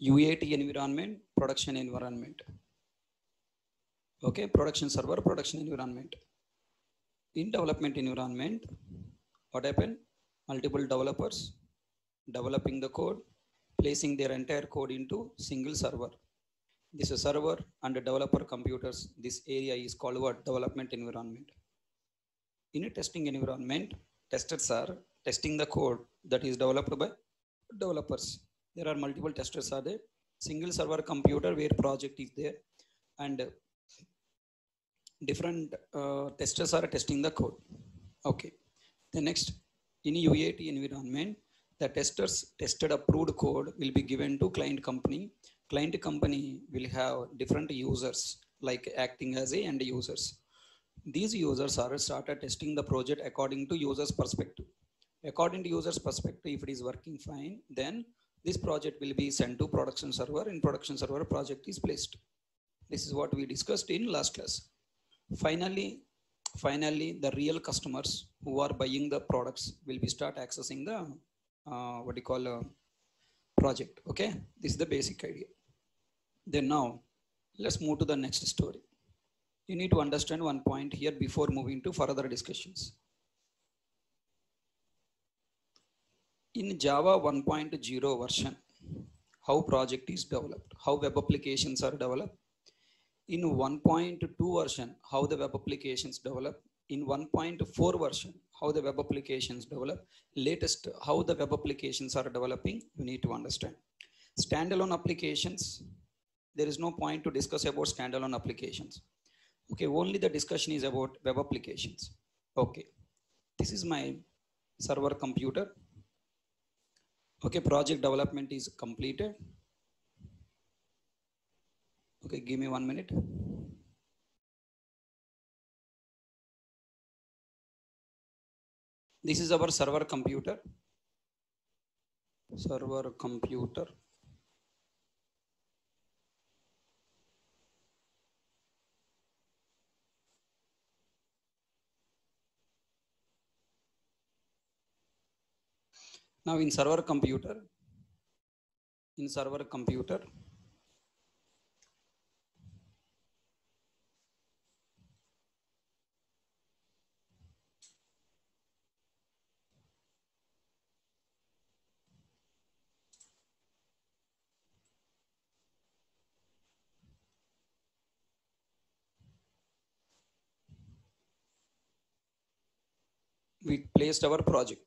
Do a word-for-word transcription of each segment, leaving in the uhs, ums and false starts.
U A T environment, production environment. Okay, production server, production environment. In development environment, what happened? Multiple developers developing the code, placing their entire code into single server. This is server and developer computers. This area is called what? Development environment. In a testing environment, testers are testing the code that is developed by developers. There are multiple testers are there. Single server computer where project is there, and different uh, testers are testing the code. Okay. The next, in U A T environment, the testers tested approved code will be given to client company. Client company will have different users like acting as a end users. These users are started testing the project according to users perspective. According to users perspective, if it is working fine, then this project will be sent to production server. In production server, project is placed. This is what we discussed in last class. Finally, finally, the real customers who are buying the products will be start accessing the uh, what do you call a project. Okay, this is the basic idea. Then now, let's move to the next story. You need to understand one point here before moving to further discussions. In Java one point zero version, how project is developed, how web applications are developed. In one point two version, how the web applications develop. In one point four version, how the web applications develop. Latest, how the web applications are developing, you need to understand. Standalone applications, there is no point to discuss about standalone applications. Okay, only the discussion is about web applications. Okay, this is my server computer. Okay, project development is completed. Okay, give me one minute. This is our server computer. Server computer. Now in server computer, in server computer, we placed our project.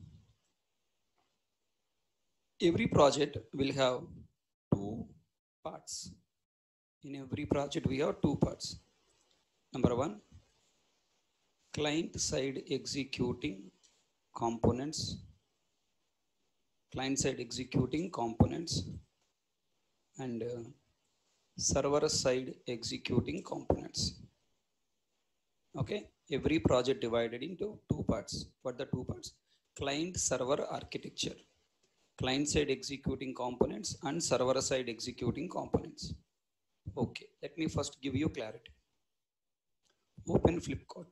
Every project will have two parts. In every project, we have two parts. Number one, client side executing components, client side executing components, and uh, server side executing components. Okay, every project divided into two parts. What are the two parts? Client server architecture, client side executing components, and server side executing components. Okay, let me first give you clarity. Open Flipkart.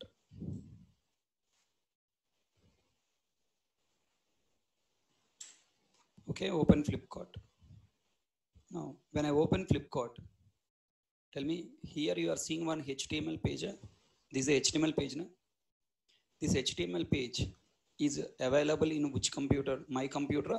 Okay, open Flipkart. Now, when I open Flipkart, tell me, here you are seeing one H T M L page. This is a H T M L page. Na? This H T M L page is available in which computer? My computer?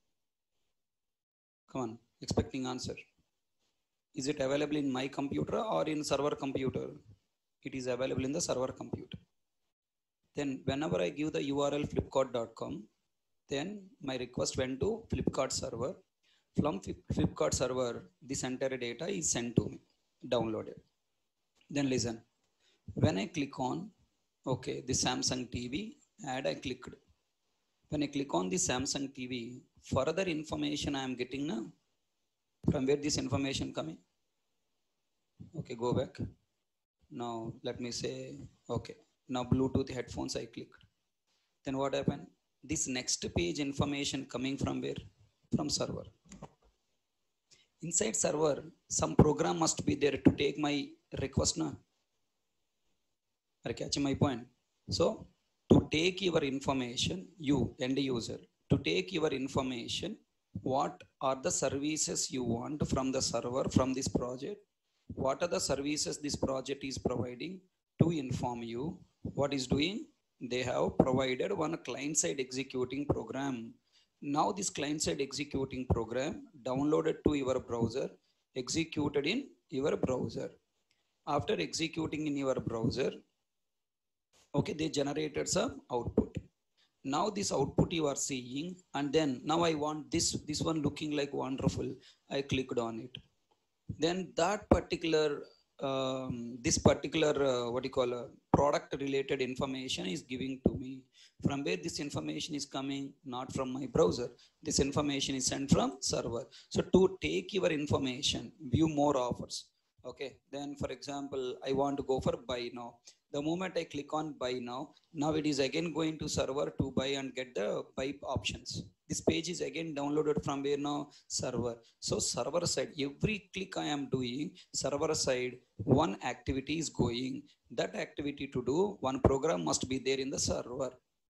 Come on, expecting answer. Is it available in my computer or in server computer? It is available in the server computer. Then whenever I give the U R L flipkart dot com, then my request went to Flipkart server. From Flipkart server, this entire data is sent to me, downloaded. Then listen, when I click on, okay, the Samsung T V ad I clicked. When I click on the Samsung T V, further information I am getting now. From where this information coming? Okay, go back. Now let me say, okay, now Bluetooth headphones I clicked. Then what happened? This next page information coming from where? From server. Inside server, some program must be there to take my request. Na? Are you catching my point? So to take your information, you end user, to take your information, what are the services you want from the server from this project, what are the services this project is providing to inform you what is doing. They have provided one client side executing program. Now this client side executing program downloaded to your browser, executed in your browser. After executing in your browser, okay, they generated some output. Now this output you are seeing, and then now I want this, this one looking like wonderful. I clicked on it. Then that particular, um, this particular, uh, what do you call, a product related information is giving to me. From where this information is coming? Not from my browser. This information is sent from server. So to take your information, view more offers. Okay, then for example, I want to go for buy now. The moment I click on buy now, now it is again going to server to buy and get the buy options. This page is again downloaded from where now? Server. So server side, every click I am doing, server side, one activity is going. That activity to do, one program must be there in the server.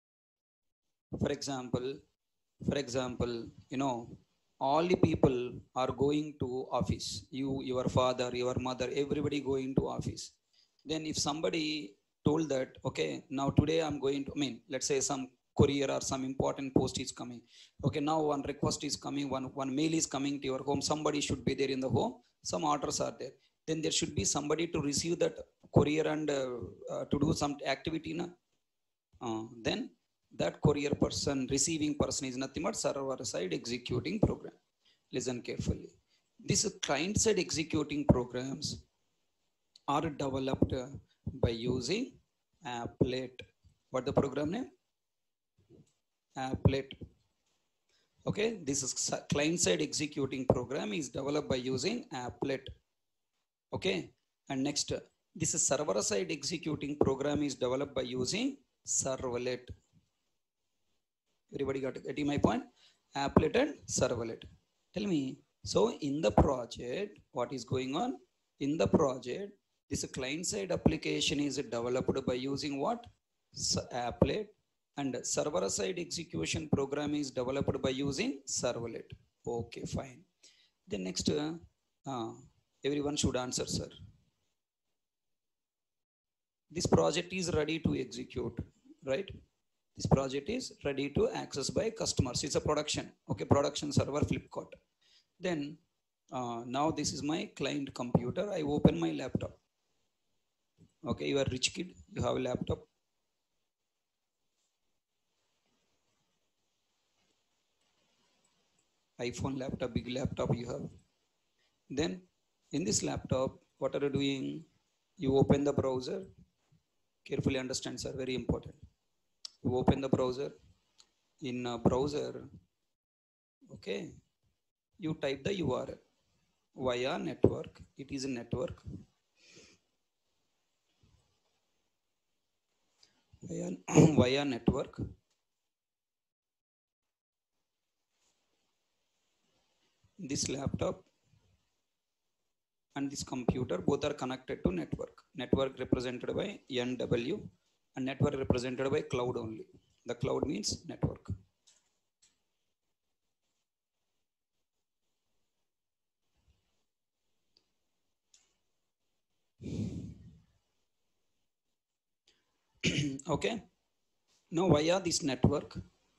For example, for example, you know, all the people are going to office. You, your father, your mother, everybody going to office. Then if somebody told that, okay, now today I'm going to, I mean, let's say some courier or some important post is coming. Okay, now one request is coming, one, one mail is coming to your home. Somebody should be there in the home. Some orders are there. Then there should be somebody to receive that courier and uh, uh, to do some activity. Na? Uh, then that courier person, receiving person is nothing but server side executing program. Listen carefully. These client side executing programs are developed by using applet. What the program name? Applet. Okay, this is client side executing program is developed by using applet. Okay, and next, this is server side executing program is developed by using servlet. Everybody got getting my point? Applet and servlet. Tell me, so in the project, what is going on? In the project, this client side application is developed by using what? Applet, and server side execution program is developed by using servlet. Okay, fine. Then next, uh, uh, everyone should answer, sir. This project is ready to execute, right? This project is ready to access by customers. It's a production, okay, production server Flipkart. Then uh, now this is my client computer. I open my laptop. Okay, you are rich kid, you have a laptop. iPhone laptop, big laptop you have. Then in this laptop, what are you doing? You open the browser. Carefully understand, sir, very important. You open the browser. In a browser, okay, you type the U R L via network. It is a network. Via, via network. This laptop and this computer both are connected to network. Network represented by N W and network represented by cloud only. The cloud means network. Okay. Now via this network,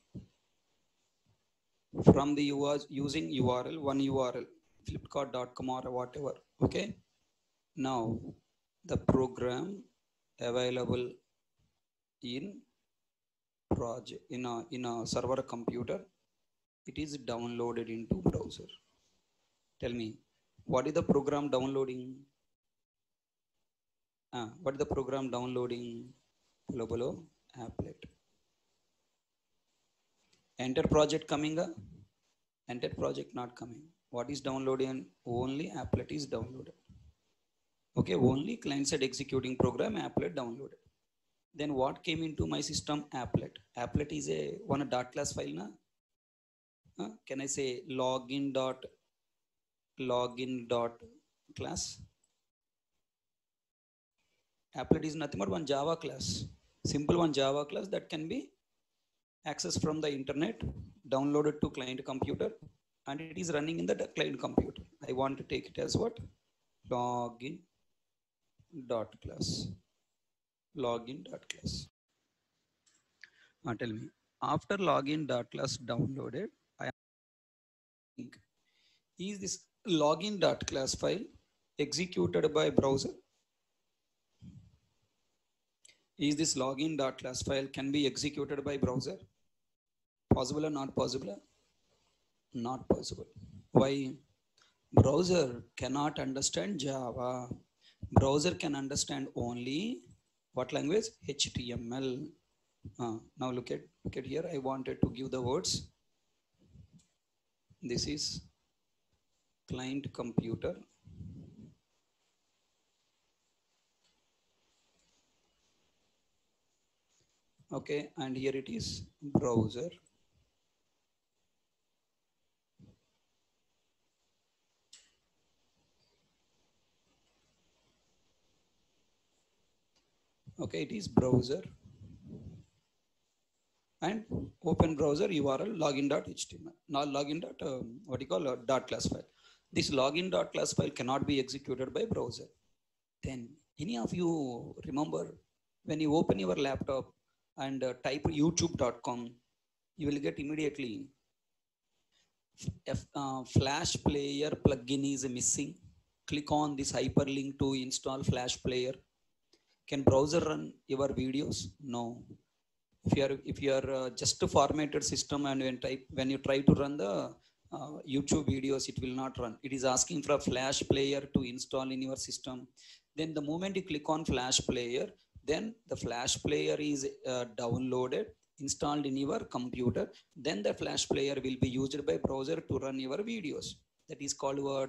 from the U R using U R L, one U R L, flipkart dot com or whatever. Okay. Now the program available in project in a in a server computer, it is downloaded into browser. Tell me, what is the program downloading? Ah, what is the program downloading? Below below applet. Enter project coming up. Enter project not coming. What is downloading? Only applet is downloaded. Okay, only client side executing program applet downloaded. Then what came into my system? Applet. Applet is a one dot class file na? Uh, can I say login dot login dot class? Applet is nothing but one Java class. Simple one Java class that can be accessed from the internet, downloaded to client computer. and it is running in the client computer. I want to take it as what? Login dot class. Login dot class. Uh, tell me, after login dot class downloaded, I think, is this login dot class file executed by browser? Is this login dot class file can be executed by browser? Possible or not possible? Not possible. Why? Browser cannot understand Java. Browser can understand only what language? H T M L. Uh, now look at look at here. I wanted to give the words. This is client computer. Okay, and here it is browser. Okay, it is browser. And open browser U R L login.html. Now login dot um, what do you call a dot class file. This login dot class file cannot be executed by browser. Then any of you remember when you open your laptop and uh, type youtube dot com, you will get immediately F, uh, Flash Player plugin is missing. Click on this hyperlink to install Flash Player. Can browser run your videos? No. If you are if you are uh, just a formatted system and when type when you try to run the uh, YouTube videos, it will not run. It is asking for a Flash Player to install in your system. Then the moment you click on Flash Player, then the Flash Player is uh, downloaded, installed in your computer. Then the Flash Player will be used by browser to run your videos. That is called what?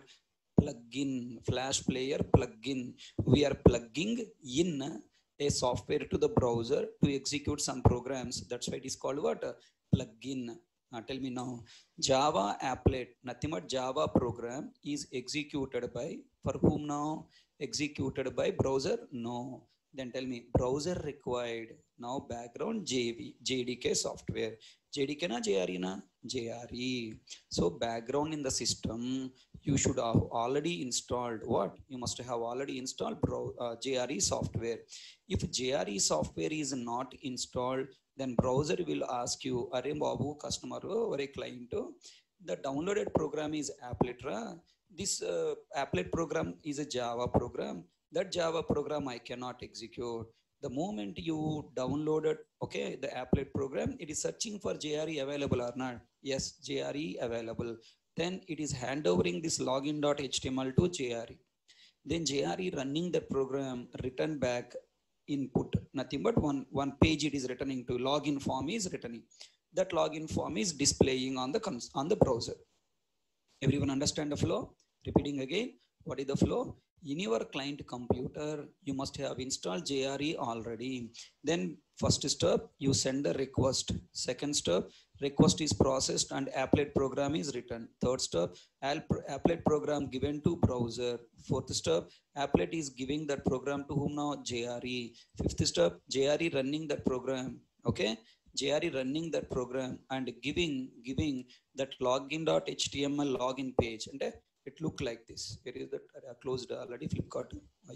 Plugin. Flash Player plugin. We are plugging in a software to the browser to execute some programs. That's why it is called what? A plugin. Uh, tell me now, Java applet, nothing but Java program is executed by, for whom now? Executed by browser? No. Then tell me, browser required. Now background J V, J D K software. J D K na J R E na? J R E. So background in the system, you should have already installed what? You must have already installed uh, J R E software. If J R E software is not installed, then browser will ask you, Are Babu, customer or a client, the downloaded program is applet. This uh, applet program is a Java program. That Java program I cannot execute. The moment you downloaded, okay, the applet program, it is searching for J R E available or not. Yes, J R E available. Then it is handovering this login.html to J R E. Then J R E running the program, return back input, nothing but one, one page it is returning to, login form is returning. That login form is displaying on the, on the browser. Everyone understand the flow? Repeating again, what is the flow? In your client computer, you must have installed J R E already. Then first step, you send the request. Second step, request is processed and applet program is written. Third step, applet program given to browser. Fourth step, applet is giving that program to whom now? J R E. Fifth step, J R E running that program. Okay, J R E running that program and giving giving that login.html login page. And it look like this. Where is that? I closed already Flipkart.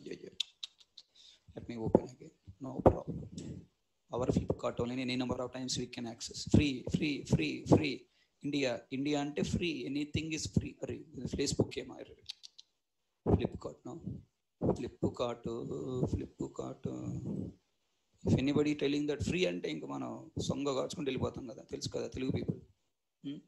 Let me open again. No problem. Our Flipkart only any number of times we can access. Free, free, free, free. India, India ante free. Anything is free. Facebook came. Flipkart, no? Flipkart, Flipkart. If anybody telling that free ante inka mana songa gachukuntu vellipotham kada. Telusu kada Telugu people. Hmm?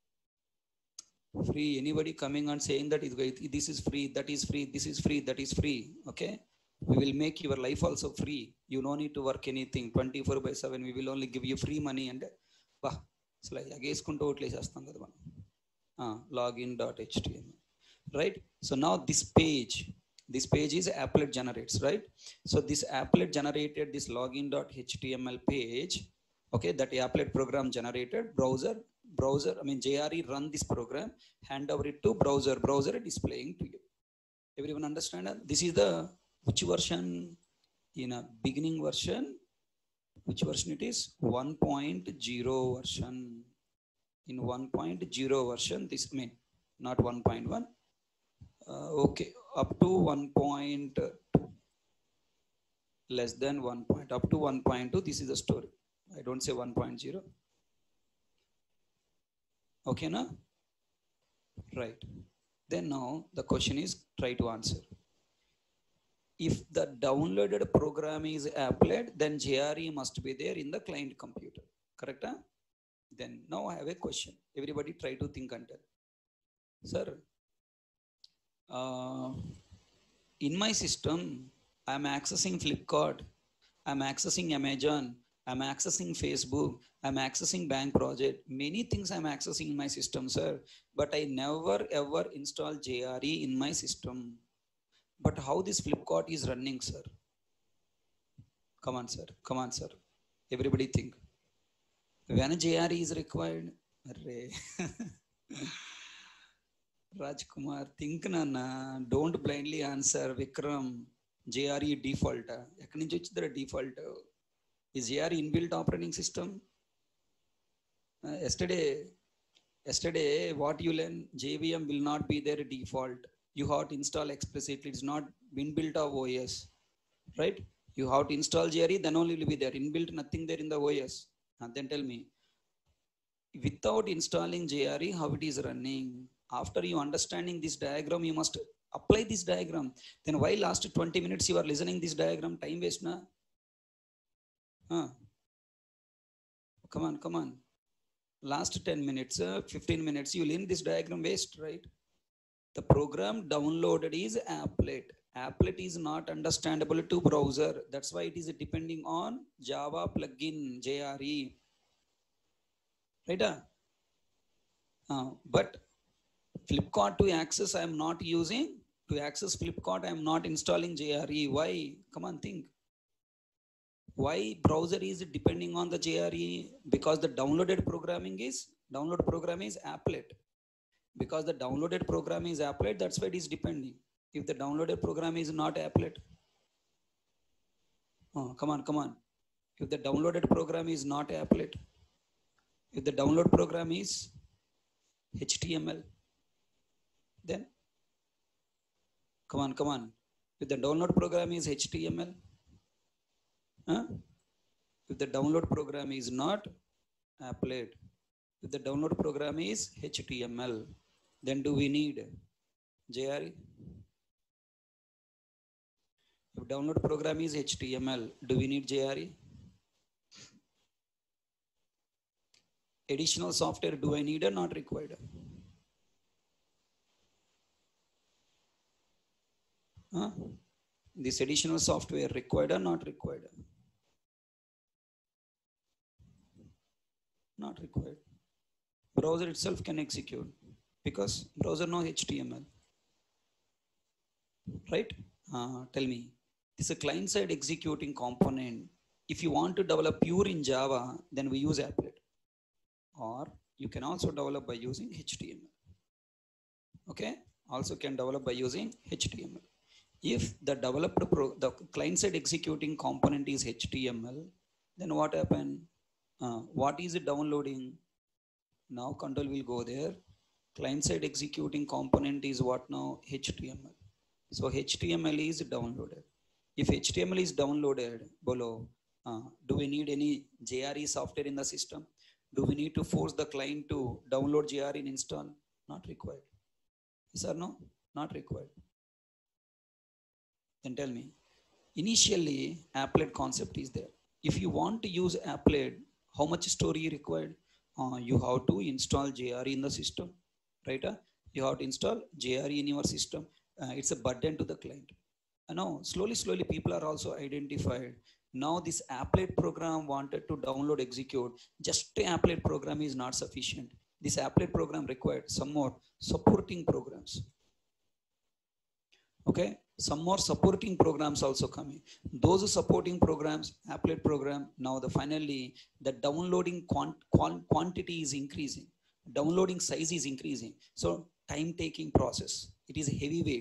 Free, anybody coming and saying that this is free, that is free, this is free, that is free. Okay, we will make your life also free. You don't need to work anything. Twenty-four by seven we will only give you free money. And bah, it's like ageskunto otlesestam kada manam. Ah, login.html, right? So now this page, this page is applet generates, right? So this applet generated this login.html page. Okay, that applet program generated, browser browser I mean J R E run this program, hand over it to browser, browser displaying to you. Everyone understand? This is the which version? In a beginning version, which version it is? one point zero version. in one point zero version, this I mean not one point one, uh, okay, up to one point two, less than one point, up to one point two, this is the story. I don't say one point zero. Okay, na? Right. Then now the question is, try to answer. If the downloaded program is applet, then J R E must be there in the client computer. Correct? Huh? Then now I have a question. Everybody try to think and tell. Sir, uh, in my system, I'm accessing Flipkart, I'm accessing Amazon, I'm accessing Facebook, I'm accessing bank project. Many things I'm accessing in my system, sir. But I never ever install J R E in my system. But how this Flipkart is running, sir? Come on, sir. Come on, sir. Everybody think. When J R E is required, Rajkumar, think nana. Don't blindly answer. Vikram, J R E default. Ekkadi nunchi vachidara default. Is J R E inbuilt operating system? Uh, yesterday, yesterday, what you learn, J V M will not be their default. You have to install explicitly. It's not inbuilt of O S, right? You have to install J R E, then only will be there. Inbuilt, nothing there in the O S. And then tell me, without installing J R E, how it is running? After you understanding this diagram, you must apply this diagram. Then why last twenty minutes you are listening this diagram? Time waste, na? Huh? Come on, come on. Last ten minutes, uh, fifteen minutes, you learn this diagram waste, right? The program downloaded is applet. Applet is not understandable to browser. That's why it is depending on Java plugin, J R E. Right? Uh, but Flipkart to access, I am not using. To access Flipkart, I am not installing J R E. Why? Come on, think. Why browser is depending on the J R E? Because the downloaded programming is, download program is applet. Because the downloaded program is applet, that's why it is depending. If the downloaded program is not applet, oh, come on, come on. If the downloaded program is not applet, if the download program is H T M L, then come on, come on. If the download program is H T M L, huh? If the download program is not applet, if the download program is H T M L, then do we need J R E? If download program is H T M L, do we need J R E? Additional software, do I need or not required? Huh? This additional software required or not required? Not required. Browser itself can execute because browser knows H T M L. Right? Uh, tell me, this is a client-side executing component. If you want to develop pure in Java, then we use applet. Or you can also develop by using H T M L. Okay? Also can develop by using H T M L. If the developed pro, the client-side executing component is H T M L, then what happen? Uh, what is it downloading? Now control will go there. Client-side executing component is what now? H T M L. So H T M L is downloaded. If H T M L is downloaded below, uh, do we need any J R E software in the system? Do we need to force the client to download J R E and install? Not required. Yes or no? Not required. Then tell me, initially applet concept is there. If you want to use applet, how much story required? Uh, you have to install J R E in the system, right? Uh, you have to install J R E in your system. Uh, it's a burden to the client. Uh, now, slowly, slowly people are also identified. Now this applet program wanted to download, execute. Just the applet program is not sufficient. This applet program required some more supporting programs. Okay, some more supporting programs also coming. Those supporting programs, applet program, now the finally the downloading quant, quant, quantity is increasing. Downloading size is increasing. So time taking process. It is heavyweight.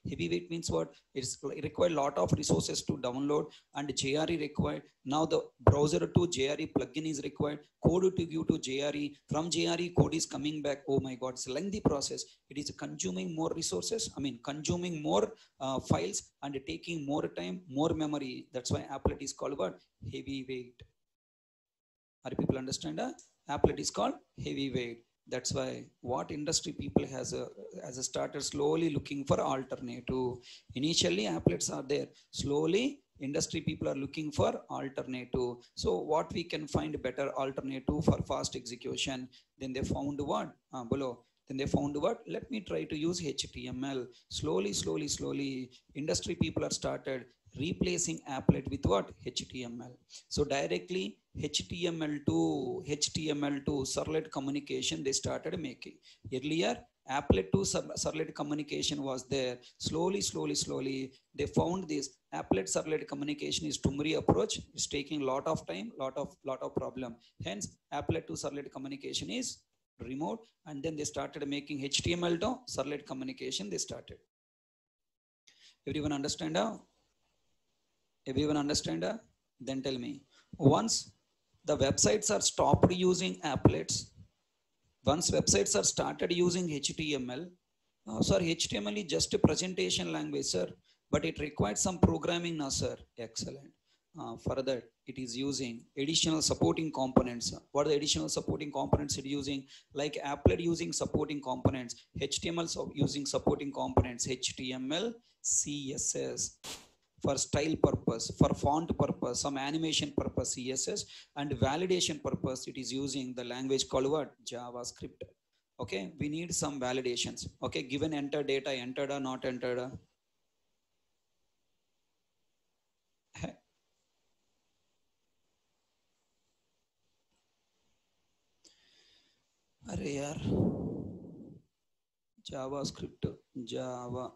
Heavyweight means what? It's it required a lot of resources to download, and J R E required. Now the browser to J R E plugin is required. Code to give to J R E. From J R E, code is coming back. Oh my God, it's a lengthy process. It is consuming more resources. I mean, consuming more uh, files and taking more time, more memory. That's why applet is called what? Heavyweight. Are people understand? Uh? Applet is called heavyweight. That's why what industry people has a as a starter slowly looking for alternative. Initially applets are there. Slowly industry people are looking for alternative. So what we can find better alternative for fast execution? Then they found what? Uh, below. Then they found what? Let me try to use H T M L. Slowly, slowly, slowly, industry people are started replacing applet with what? H T M L. So directly H T M L to H T M L to servlet communication they started making. Earlier applet to servlet communication was there. Slowly, slowly, slowly they found this applet servlet communication is Tumri approach. It's taking lot of time, lot of lot of problem. Hence applet to servlet communication is removed, and then they started making H T M L to servlet communication. They started. Everyone understand how? Everyone understand? Uh? Then tell me. Once the websites are stopped using applets, once websites are started using H T M L, oh, sorry, H T M L is just a presentation language, sir, but it requires some programming now, sir. Excellent. Uh, for that, it is using additional supporting components. What are the additional supporting components it using? Like applet using supporting components, H T M L so using supporting components, H T M L, C S S. For style purpose, for font purpose, some animation purpose, C S S, and validation purpose, it is using the language called what? JavaScript. Okay, we need some validations. Okay, given enter data, entered or not entered. अरे यार, JavaScript, Java,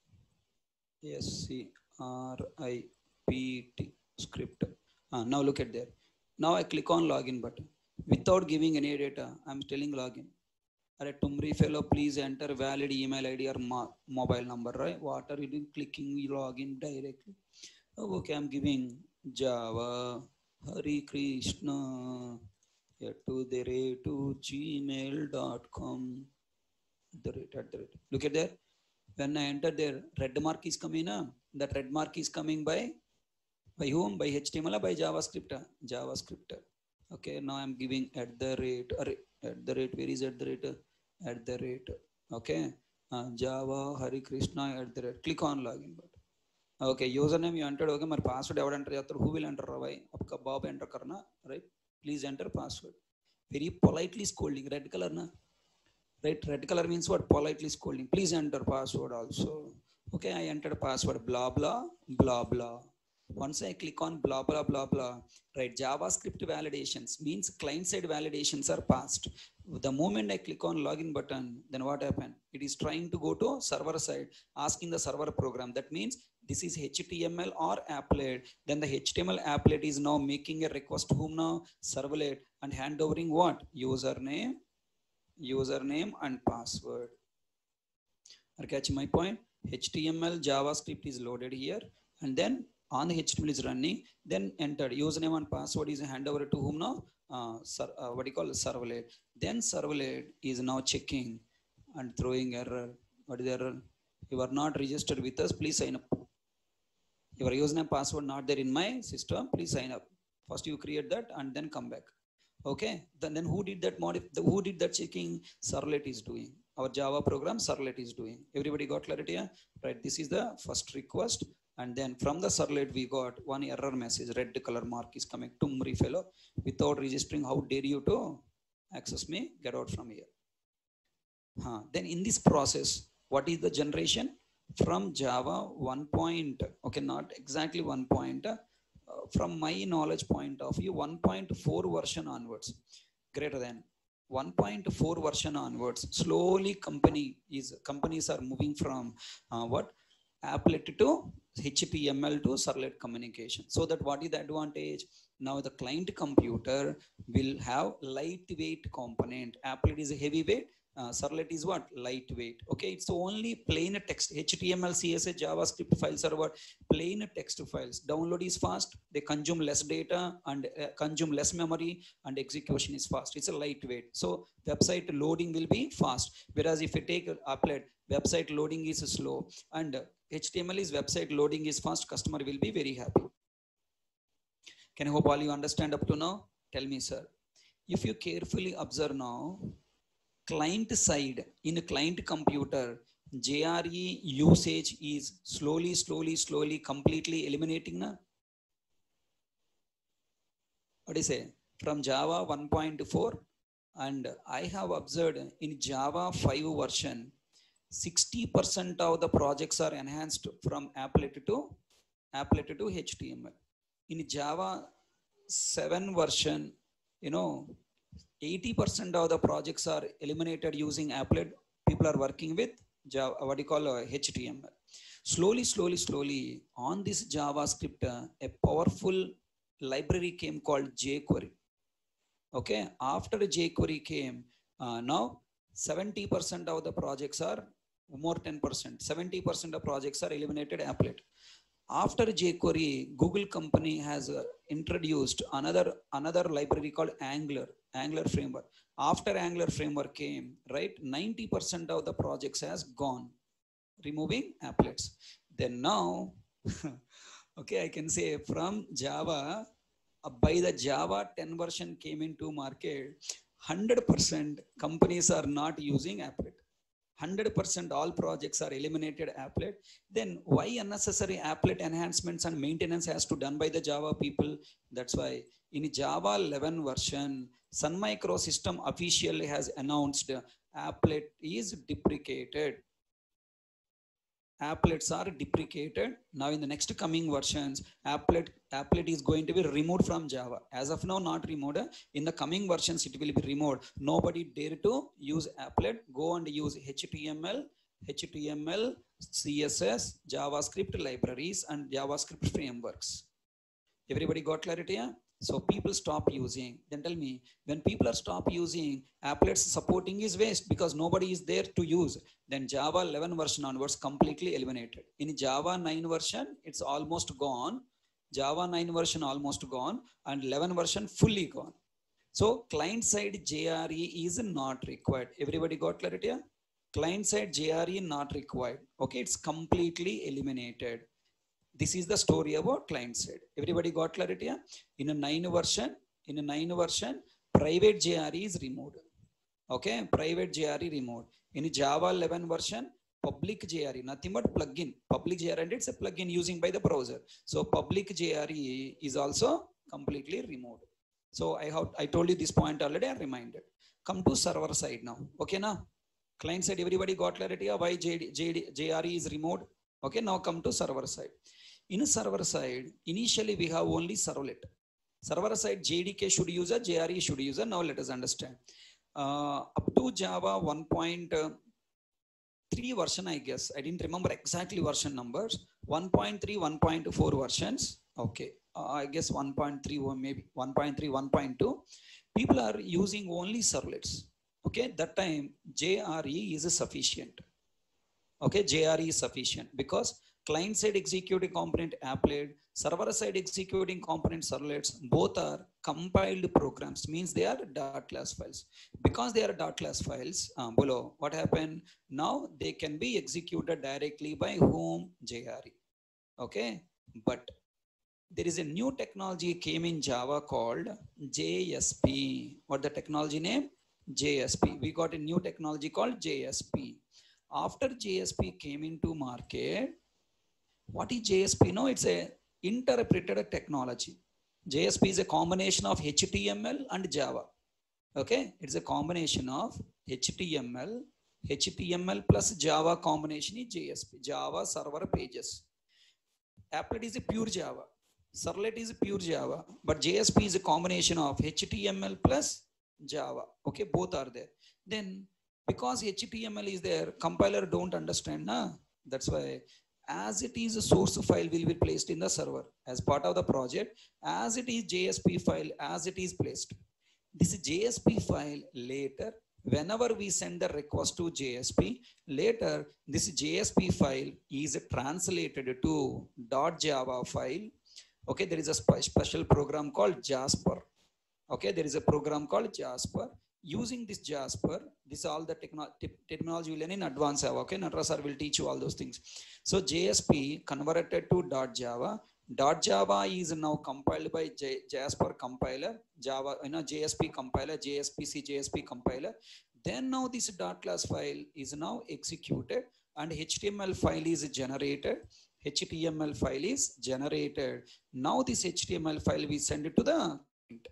S C R I P T script. Ah, now look at there. Now I click on login button. Without giving any data, I'm telling login. Are Tumri fellow, please enter valid email I D or mo mobile number, right? What are you doing? Clicking login directly. Oh, okay, I'm giving Java, Hari Krishna, to the rate to gmail dot com. At the rate, at the rate. Look at there. When I enter there, red mark is coming. Uh, that red mark is coming by by whom? By H T M L or by JavaScript? Uh, JavaScript. Okay, now I'm giving at the rate. Or at the rate. Where is at the rate? At the rate. Okay. Uh, Java Hari Krishna at the rate. Click on login button. Okay, username you entered. Okay, my password ever enter? Who will enter? Why? Apka Bob enter karna, right? Please enter password. Very politely scolding. Red color na. Right, red color means what? Politely scolding. Please enter password also. Okay, I entered password. Blah blah blah blah. Once I click on blah blah blah blah, right? JavaScript validations means client-side validations are passed. The moment I click on login button, then what happened? It is trying to go to server side, asking the server program. That means this is H T M L or applet. Then the H T M L applet is now making a request to whom now? Servlet, and handovering what? Username, username and password. Are you catching my point? H T M L JavaScript is loaded here, and then on the H T M L is running, then entered username and password is handover to whom now? Uh, sir, uh, what do you call servlet? Then servlet is now checking and throwing error. What is the error? You are not registered with us. Please sign up. Your username password not there in my system. Please sign up. First you create that and then come back. Okay. Then then who did that modif? The, who did that checking? Servlet is doing. Our Java program servlet is doing. Everybody got clarity? Yeah? Right. This is the first request. And then from the servlet, we got one error message, red color mark is coming. Tumri fellow, without registering, how dare you to access me? Get out from here. Huh. Then in this process, what is the generation? From Java one point, okay, not exactly one point, uh, from my knowledge point of view, one point four version onwards, greater than one point four version onwards, slowly company is companies are moving from uh, what? Applet to H T M L to servlet communication. So that what is the advantage? Now the client computer will have lightweight component. Applet is a heavyweight Uh, servlet is what? Lightweight. Okay, it's only plain text. H T M L, C S S, JavaScript files are what? Plain text files. Download is fast. They consume less data and uh, consume less memory, and execution is fast. It's a lightweight. So website loading will be fast. Whereas if you take applet, website loading is slow, and H T M L is website loading is fast. Customer will be very happy. Can I hope all you understand up to now? Tell me, sir. If you carefully observe now, client side in a client computer, J R E usage is slowly, slowly, slowly, completely eliminating. Na? What do you say? From Java one point four, and I have observed in Java five version, sixty percent of the projects are enhanced from applet to applet to H T M L. In Java seven version, you know, eighty percent of the projects are eliminated using applet. People are working with Java, what do you call uh, H T M L. Slowly, slowly, slowly on this JavaScript, uh, a powerful library came called jQuery. Okay, after jQuery came, uh, now seventy percent of the projects are more ten percent, seventy percent of projects are eliminated applet. After jQuery, Google company has uh, introduced another another library called Angular, Angular framework. After Angular framework came, right, ninety percent of the projects has gone, removing applets. Then now, okay, I can say from Java, uh, by the Java ten version came into market, one hundred percent companies are not using applet. one hundred percent all projects are eliminated applet. Then why unnecessary applet enhancements and maintenance has to done by the Java people? That's why in Java eleven version, Sun Microsystem officially has announced applet is deprecated. Applets are deprecated. Now in the next coming versions, applet, applet is going to be removed from Java. As of now, not removed. In the coming versions, it will be removed. Nobody dare to use applet. Go and use H T M L, H T M L, C S S, JavaScript libraries, and JavaScript frameworks. Everybody got clarity? Yeah? So people stop using. Then tell me, when people are stop using, applets supporting is waste because nobody is there to use. Then Java eleven version onwards completely eliminated. In Java nine version, it's almost gone. Java nine version almost gone, and eleven version fully gone. So client side J R E is not required. Everybody got clarity? Yeah? Client side J R E not required. Okay, it's completely eliminated. This is the story about client side. Everybody got clarity? Yeah? In a nine version, in a nine version, private J R E is removed. Okay, private J R E removed. In Java eleven version, public J R E, nothing but plugin. Public J R E, and it's a plugin using by the browser. So public J R E is also completely removed. So I have I told you this point already. I reminded. Come to server side now. Okay, now client side. Everybody got clarity? Why J D, J R E is removed? Okay, now come to server side. In a server side, initially we have only servlet. Server side J D K should use a, J R E should use a. Now let us understand. Uh, up to Java one point three version, I guess. I didn't remember exactly version numbers. one point three, one point four versions. Okay, uh, I guess one point three or maybe one point three, one point two. People are using only servlets. Okay, that time J R E is sufficient. Okay, J R E is sufficient because client side executing component applet, server side executing component servlets, both are compiled programs, means they are dot class files. Because they are dot class files, uh, below, what happened? Now they can be executed directly by whom? J R E. Okay, but there is a new technology came in Java called J S P. What the technology name? J S P. We got a new technology called J S P. After J S P came into market, what is J S P? No, it's a interpreted technology. J S P is a combination of H T M L and Java. Okay, it's a combination of H T M L, H T M L plus Java combination is J S P, Java Server Pages. Applet is a pure Java, Servlet is a pure Java, but J S P is a combination of H T M L plus Java. Okay, both are there. Then because H T M L is there, compiler don't understand. Nah? That's why as it is a source file will be placed in the server as part of the project, as it is J S P file, as it is placed. This J S P file later Whenever we send the request to J S P, later this J S P file is translated to .java file. Okay, there is a spe special program called Jasper. Okay, there is a program called Jasper. Using this Jasper, this all the techno terminology will learn in advance. Okay, Nataraja sir will teach you all those things. So J S P converted to .java. .java is now compiled by J Jasper compiler, Java, you know, J S P compiler, J S P C J S P compiler. Then now this dot class file is now executed and H T M L file is generated. H T M L file is generated. Now this H T M L file we send it to the client.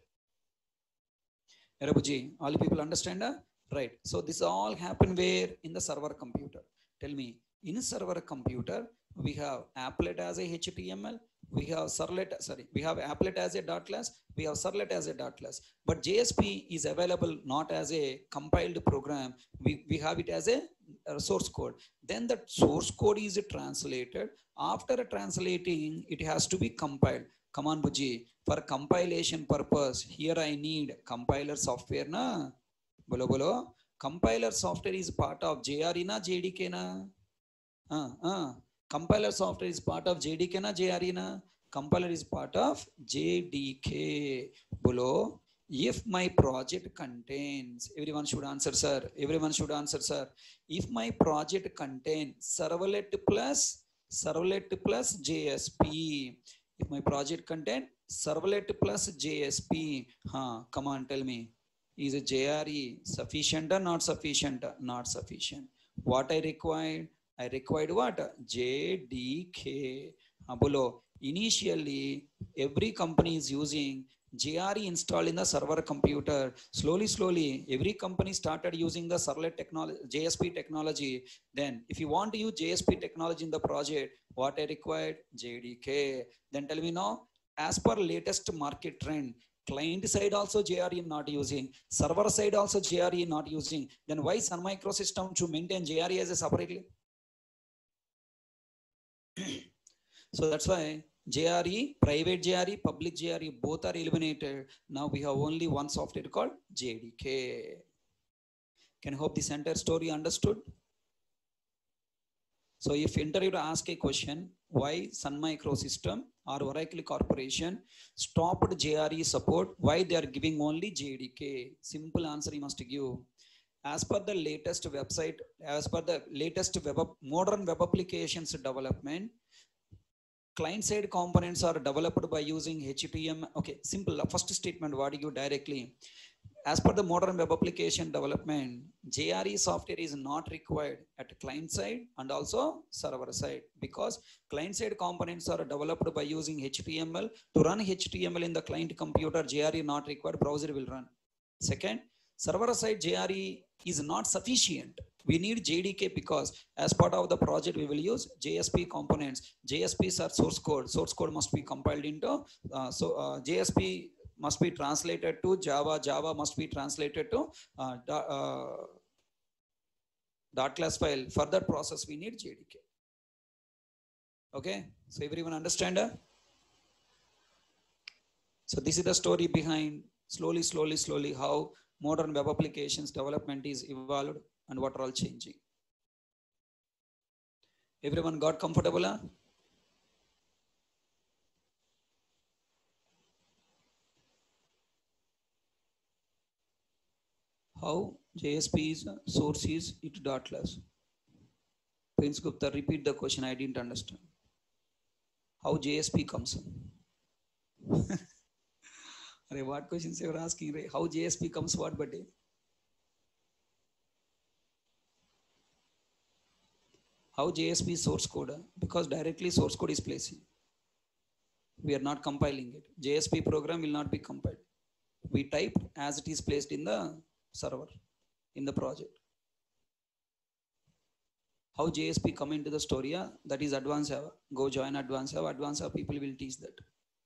Rabuji, all people understand? Uh? Right. So this all happen where? In the server computer. Tell me, in a server computer, we have applet as a H T M L, we have servlet, sorry, we have applet as a dot class, we have servlet as a dot class. But J S P is available not as a compiled program, we, we have it as a, a source code. Then the source code is translated. After translating, it has to be compiled. Come on, Buji. For compilation purpose, here I need compiler software na. Bolo bolo. Compiler software is part of J R E na J D K na. Uh, uh. Compiler software is part of J D K na J R E na. Compiler is part of J D K. Bolo. If my project contains, everyone should answer, sir. Everyone should answer, sir. If my project contains servlet plus servlet plus J S P. If my project contains servlet plus J S P, huh, come on, tell me, is a J R E sufficient or not sufficient? Not sufficient. What I required? I required what? J D K. Uh, below. Initially, every company is using J R E installed in the server computer. Slowly, slowly, every company started using the servlet technology, J S P technology. Then, if you want to use J S P technology in the project, what I required? J D K. Then tell me now, as per latest market trend, client side also J R E not using, server side also J R E not using. Then why Sun Microsystem to maintain J R E as a separately? So that's why J R E, private J R E, public J R E, both are eliminated. Now we have only one software called J D K. Can I hope this entire story understood? So if interviewer ask a question, why Sun Microsystem or Oracle Corporation stopped J R E support, why they are giving only J D K? Simple answer you must give. As per the latest website, as per the latest web, modern web applications development, client-side components are developed by using H T M L. Okay, simple. First statement, what do you directly? As per the modern web application development, J R E software is not required at client side and also server side, because client-side components are developed by using H T M L. To run H T M L in the client computer, J R E not required, browser will run. Second, server side J R E is not sufficient. We need J D K because as part of the project, we will use J S P components. J S Ps are source code. Source code must be compiled into, uh, so uh, J S P must be translated to Java. Java must be translated to uh, uh, dot class file. For that process, we need J D K. Okay, so everyone understand? Uh? So this is the story behind slowly, slowly, slowly how modern web applications development is evolved and what are all changing. Everyone got comfortable? Huh? How J S P is source is it dot class. Prince Gupta, repeat the question. I didn't understand. How J S P comes? What questions you are asking? How J S P comes? What but? How J S P is source code? Because directly source code is placing. We are not compiling it. J S P program will not be compiled. We typed as it is placed in the server, in the project. How J S P come into the story? Yeah? That is advanced. Go join advanced. Advanced people will teach that.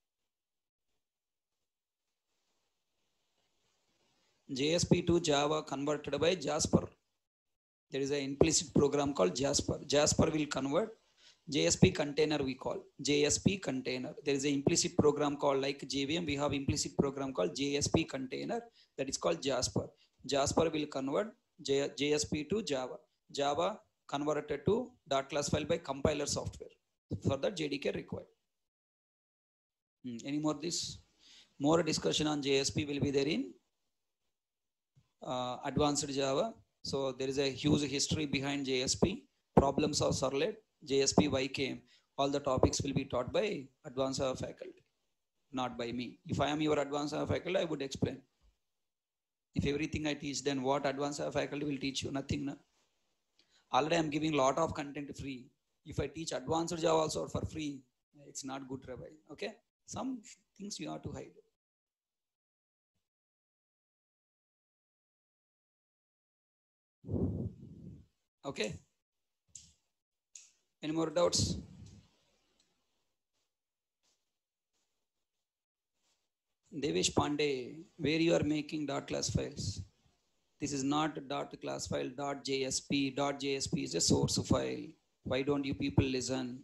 J S P to Java converted by Jasper. There is an implicit program called Jasper. Jasper will convert. J S P container we call. J S P container. There is an implicit program called, like J V M, we have implicit program called J S P container. That is called Jasper. Jasper will convert J JSP to Java. Java converted to dot class file by compiler software. For that J D K required. Hmm. Any more this? More discussion on J S P will be there in uh, advanced Java. So there is a huge history behind J S P. Problems of servlet, J S P, why came. All the topics will be taught by advanced Java faculty, not by me. If I am your advanced Java faculty, I would explain. If everything I teach, then what advanced Java faculty will teach you? Nothing. No? Already I am giving lot of content free. If I teach advanced Java also for free, it's not good, Rabbi. Okay? Some things you have to hide. Okay? Any more doubts? Devesh Pandey, where you are making dot class files? This is not dot class file, dot JSP. Dot JSP is a source file. Why don't you people listen?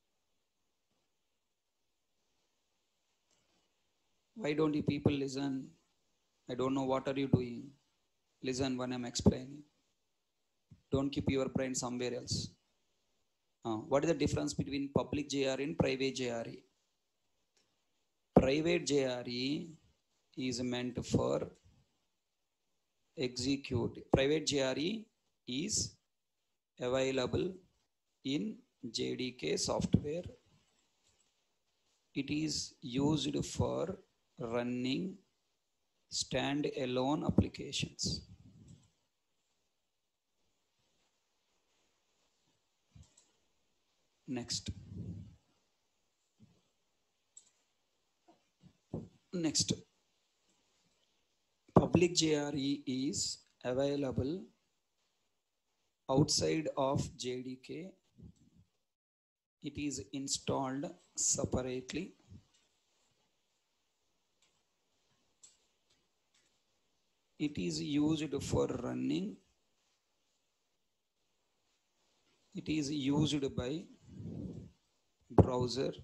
Why don't you people listen? I don't know what are you doing. Listen when I'm explaining. Don't keep your brain somewhere else. Uh, what is the difference between public J R E and private J R E? Private J R E is meant for execute. Private J R E is available in J D K software. It is used for running stand-alone applications. Next. Next. Public J R E is available outside of J D K. It is installed separately. It is used for running. It is used by browser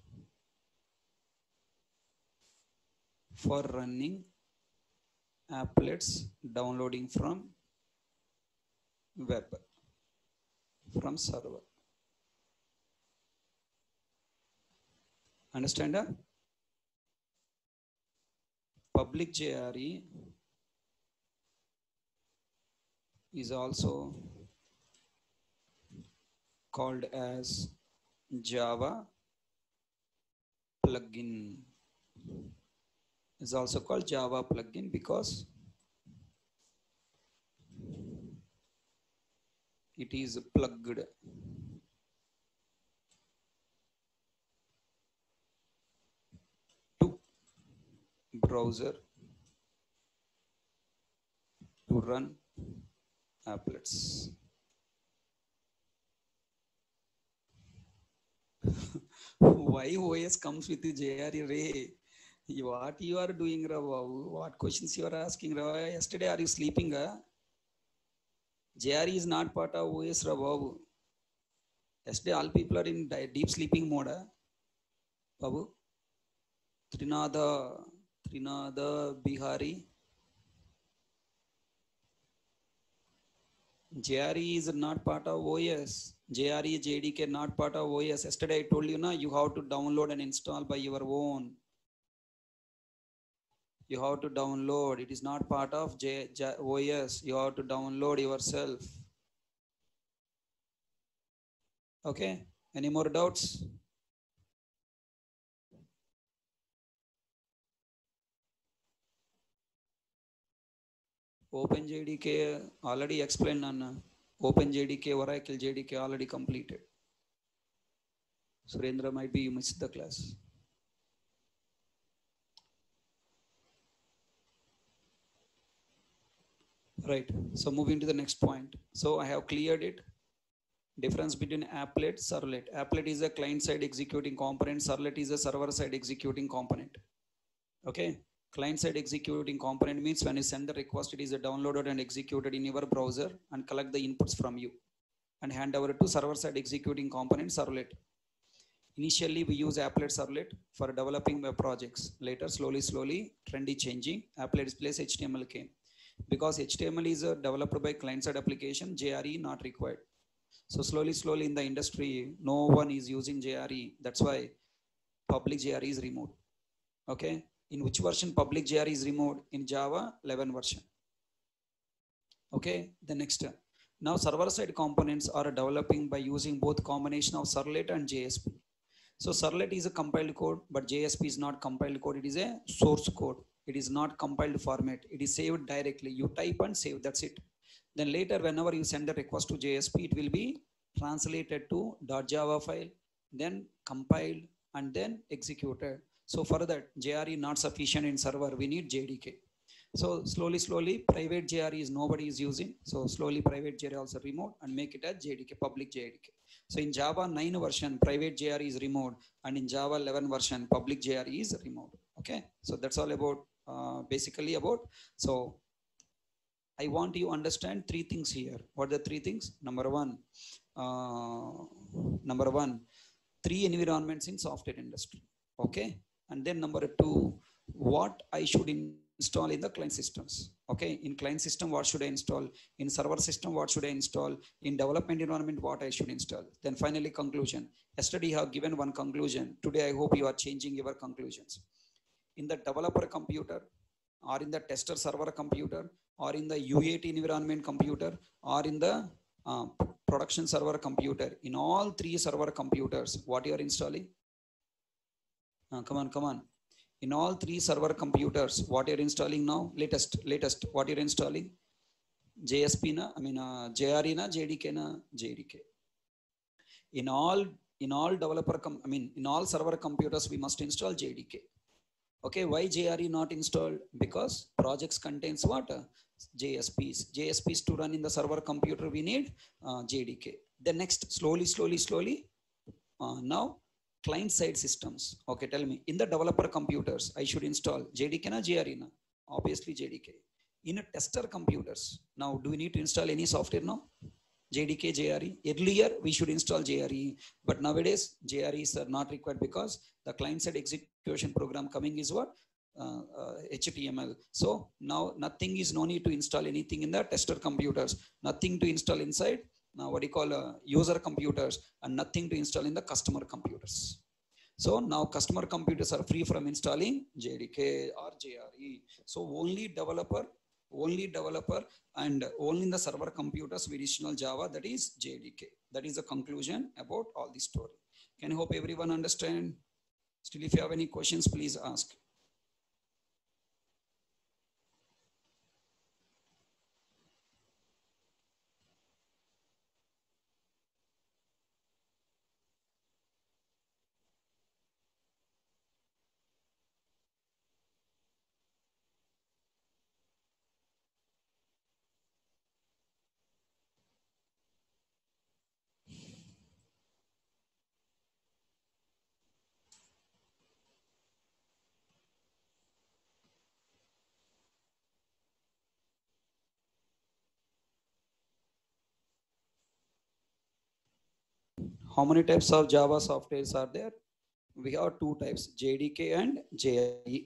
for running applets downloading from web, from server. Understand? Huh? Public J R E is also called as Java plugin. Is also called Java plugin because it is plugged to browser to run applets. Why O S comes with the J R E Ray? What you are doing, Rav? What questions you are asking, Rav? Yesterday, are you sleeping? Uh? J R E is not part of O S, Rav. Yesterday, all people are in deep sleeping mode. Uh? Babu? Trinada, Trinada Bihari. J R E is not part of O S. J R E, J D K not part of O S. Yesterday I told you, na, you have to download and install by your own. You have to download. It is not part of J, J, O S. You have to download yourself. Okay. Any more doubts? Open J D K already explained, Anna. Open J D K, Oracle J D K already completed. Surendra, might be you missed the class. Right. So moving to the next point. So I have cleared it. Difference between applet, servlet. Applet is a client-side executing component. Servlet is a server-side executing component. Okay. Client-side executing component means when you send the request, it is downloaded and executed in your browser and collect the inputs from you and hand over to server-side executing component, servlet. Initially, we use applet servlet for developing web projects. Later, slowly, slowly, trend is changing. Applet displays H T M L came. Because H T M L is uh, developed by client-side application, J R E not required. So slowly, slowly in the industry, no one is using J R E. That's why public J R E is removed. Okay. In which version public J R E is removed? In Java eleven version. Okay. The next. Now server-side components are developing by using both combination of Servlet and J S P. So Servlet is a compiled code, but J S P is not compiled code. It is a source code. It is not compiled format. It is saved directly. You type and save. That's it. Then later, whenever you send the request to J S P, it will be translated to .java file, then compiled, and then executed. So for that, J R E not sufficient in server. We need J D K. So slowly, slowly, private J R E is nobody is using. So slowly, private J R E also removed and make it as J D K, public J D K. So in Java nine version, private J R E is removed, and in Java eleven version, public J R E is removed. Okay, so that's all about uh, basically about. So I want you to understand three things here. What are the three things? Number one, uh, number one, three environments in software industry. Okay, and then number two, what I should install in the client systems. Okay, in client system, what should I install? In server system, what should I install? In development environment, what I should install? Then finally, conclusion. Yesterday, you have given one conclusion. Today, I hope you are changing your conclusions. In the developer computer, or in the tester server computer, or in the U A T environment computer, or in the uh, production server computer. In all three server computers, what you are installing? Uh, come on, come on. In all three server computers, what you're installing now? Latest, latest. What you're installing? J S P na, I mean uh, J R E na, J D K na, J D K. In all, in all developer, com I mean in all server computers, we must install J D K. Okay, why J R E not installed? Because projects contains what? Uh, J S Ps. J S Ps to run in the server computer, we need uh, J D K. Then next, slowly, slowly, slowly. Uh, now. Client side systems. Okay, tell me, in the developer computers, I should install J D K na J R E na? Obviously J D K. In a tester computers, now do we need to install any software now? J D K, J R E. Earlier we should install J R E, but nowadays J R Es are not required because the client side execution program coming is what? Uh, uh, H T M L. So now nothing is no need to install anything in the tester computers, nothing to install inside now what do you call uh, user computers, and nothing to install in the customer computers. So now customer computers are free from installing J D K or J R E. So only developer, only developer and only in the server computers with additional Java, that is J D K. That is the conclusion about all this story. Can I hope everyone understand? Still, if you have any questions, please ask. How many types of Java softwares are there? We have two types, J D K and J R E.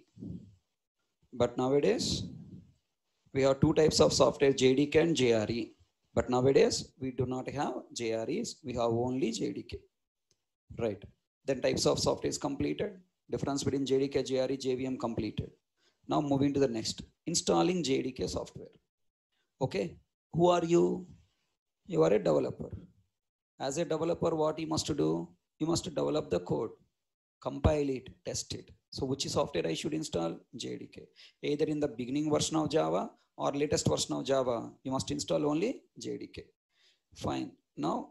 But nowadays, we have two types of software, J D K and J R E. But nowadays, we do not have J R Es, we have only J D K. Right. Then types of software is completed. Difference between J D K, J R E, J V M completed. Now moving to the next, installing J D K software. Okay. Who are you? You are a developer. As a developer, what you must do? You must develop the code, compile it, test it. So which software I should install? J D K. Either in the beginning version of Java or latest version of Java, you must install only J D K. Fine. Now,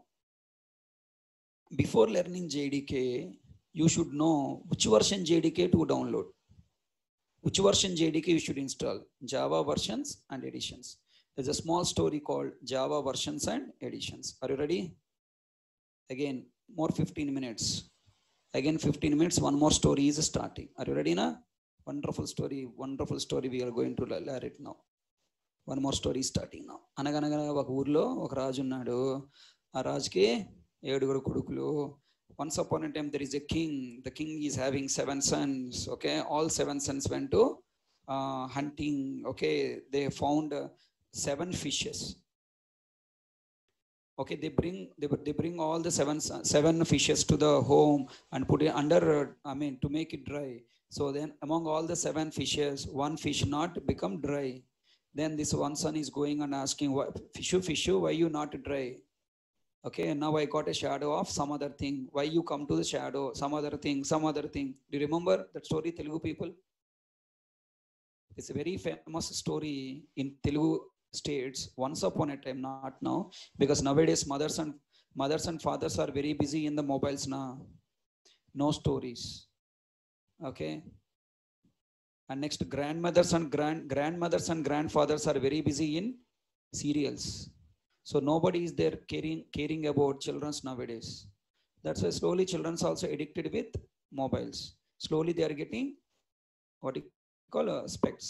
before learning J D K, you should know which version J D K to download. Which version J D K you should install? Java versions and editions. There's a small story called Java versions and editions. Are you ready? Again, more fifteen minutes. Again, fifteen minutes, one more story is starting. Are you ready now? Wonderful story, wonderful story. We are going to learn it now. One more story is starting now. అనగనగా ఒక ఊర్లో ఒక రాజు ఉన్నాడు. ఆ రాజుకి ఏడుగురు కొడుకులు. Once upon a time there is a king. The king is having seven sons. Okay, all seven sons went to uh, hunting. Okay, they found uh, seven fishes. Okay, they bring they, they bring all the seven seven fishes to the home and put it under. I mean, to make it dry. So then, among all the seven fishes, one fish not become dry. Then this one son is going and asking, "Why, fishu, fishu, why you not dry?" Okay, now I got a shadow of some other thing. Why you come to the shadow? Some other thing, some other thing. Do you remember that story, Telugu people? It's a very famous story in Telugu states. Once upon a time, not now, because nowadays mothers and mothers and fathers are very busy in the mobiles now. No stories. Okay. And next, grandmothers and grand grandmothers and grandfathers are very busy in serials. So nobody is there caring caring about children's nowadays. That's why slowly children's also addicted with mobiles. Slowly they are getting what you call uh, specs.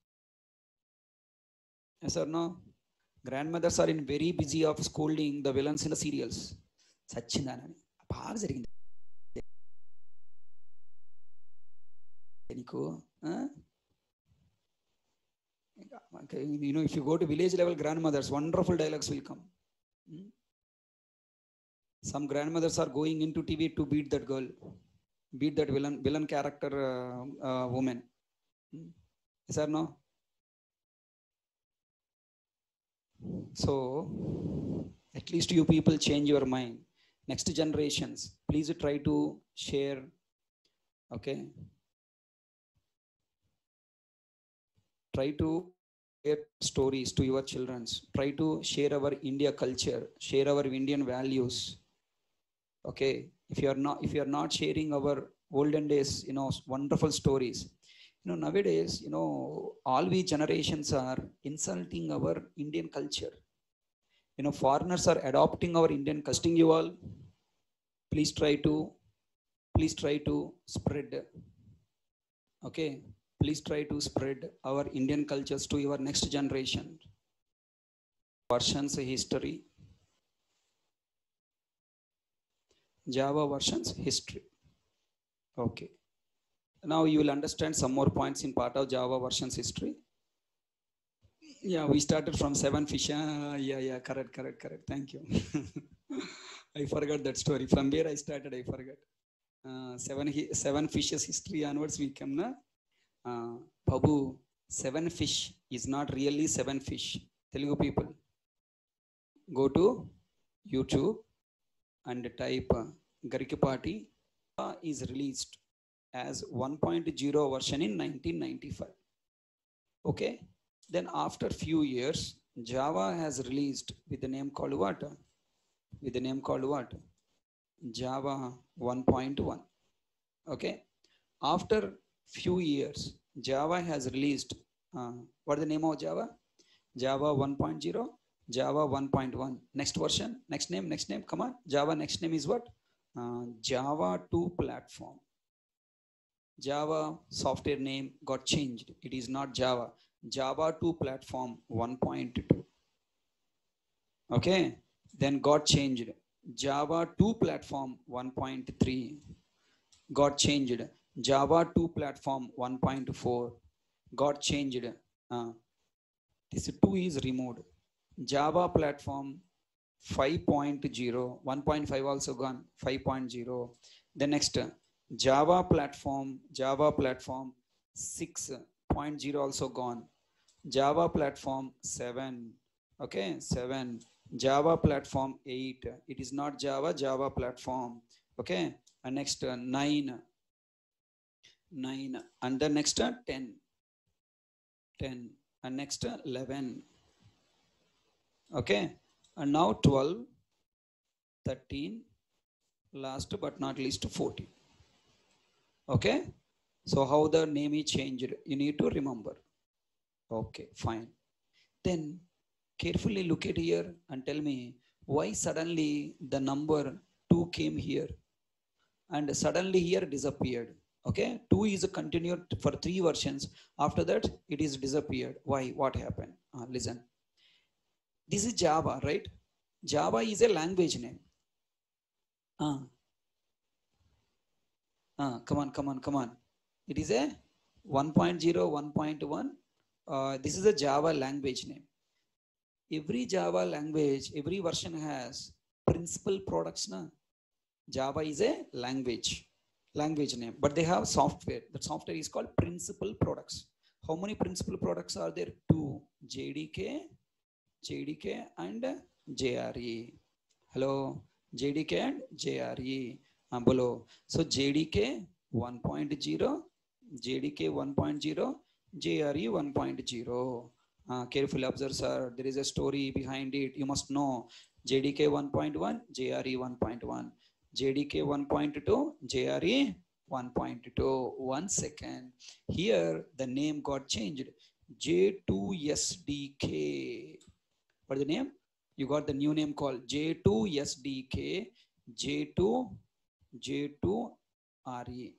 Yes or no? Grandmothers are in very busy of scolding the villains in the serials. Sachindanani. బాగా జరిగింది నీకు. You know, if you go to village level grandmothers, wonderful dialogues will come. Hmm? Some grandmothers are going into T V to beat that girl, beat that villain villain character uh, uh, woman. Hmm? Yes or no? So at least you people change your mind. Next generations, please try to share. Okay, try to share stories to your children. Try to share our India culture, share our Indian values. Okay, if you are not if you are not sharing our olden days, you know, wonderful stories, you know, nowadays, you know, all we generations are insulting our Indian culture. You know, foreigners are adopting our Indian custom. You all, please try to please try to spread. Okay, please try to spread our Indian cultures to your next generation. Versions history. Java versions history. Okay. Now you will understand some more points in part of Java versions history. Yeah, we started from seven fish. Uh, yeah, yeah, correct, correct, correct. Thank you. I forgot that story. From where I started, I forgot. Uh, seven seven fishes history onwards we come na. Uh, Babu, seven fish is not really seven fish. Telugu people, go to YouTube and type uh, Garikipati uh, is released as one point oh version in nineteen ninety-five. Okay, then after few years, Java has released with the name called what? With the name called what? Java one point one. Okay, after few years, Java has released uh, what is the name of Java? Java one point oh, Java one point one. Next version, next name, next name. Come on, Java next name is what? Uh, Java two platform. Java software name got changed. It is not Java. Java two platform one point two. Okay, then got changed. Java two platform one point three got changed. Java two platform one point four got changed. Uh, this two is removed. Java platform five point oh, one point five also gone, five point oh. The next Java platform, Java platform six point oh also gone. Java platform seven, okay, seven. Java platform eight, it is not Java, Java platform. Okay, and next uh, nine, nine, and the next uh, ten, ten, and next uh, eleven. Okay, and now twelve, thirteen, last but not least fourteen. Okay, so how the name is changed, you need to remember. Okay, fine. Then carefully look at here and tell me why suddenly the number two came here and suddenly here disappeared. Okay, two is continued for three versions. After that, it is disappeared. Why? What happened? Uh, listen. This is Java, right? Java is a language name. Uh, uh, come on, come on, come on. It is a one point zero, one point one, uh, this is a Java language name. Every Java language, every version has principal products. Na? Java is a language, language name, but they have software. That software is called principal products. How many principal products are there? Two, J D K, J D K and J R E. Hello, J D K and J R E. Uh, below. So J D K one point zero, J D K one point zero, J R E one point zero. Uh, carefully observe, sir. There is a story behind it. You must know. J D K one point one, J R E one point one. J D K one point two, J R E one point two. One second. Here the name got changed. J two S D K. What is the name? You got the new name called J two S D K, J two, J two R E.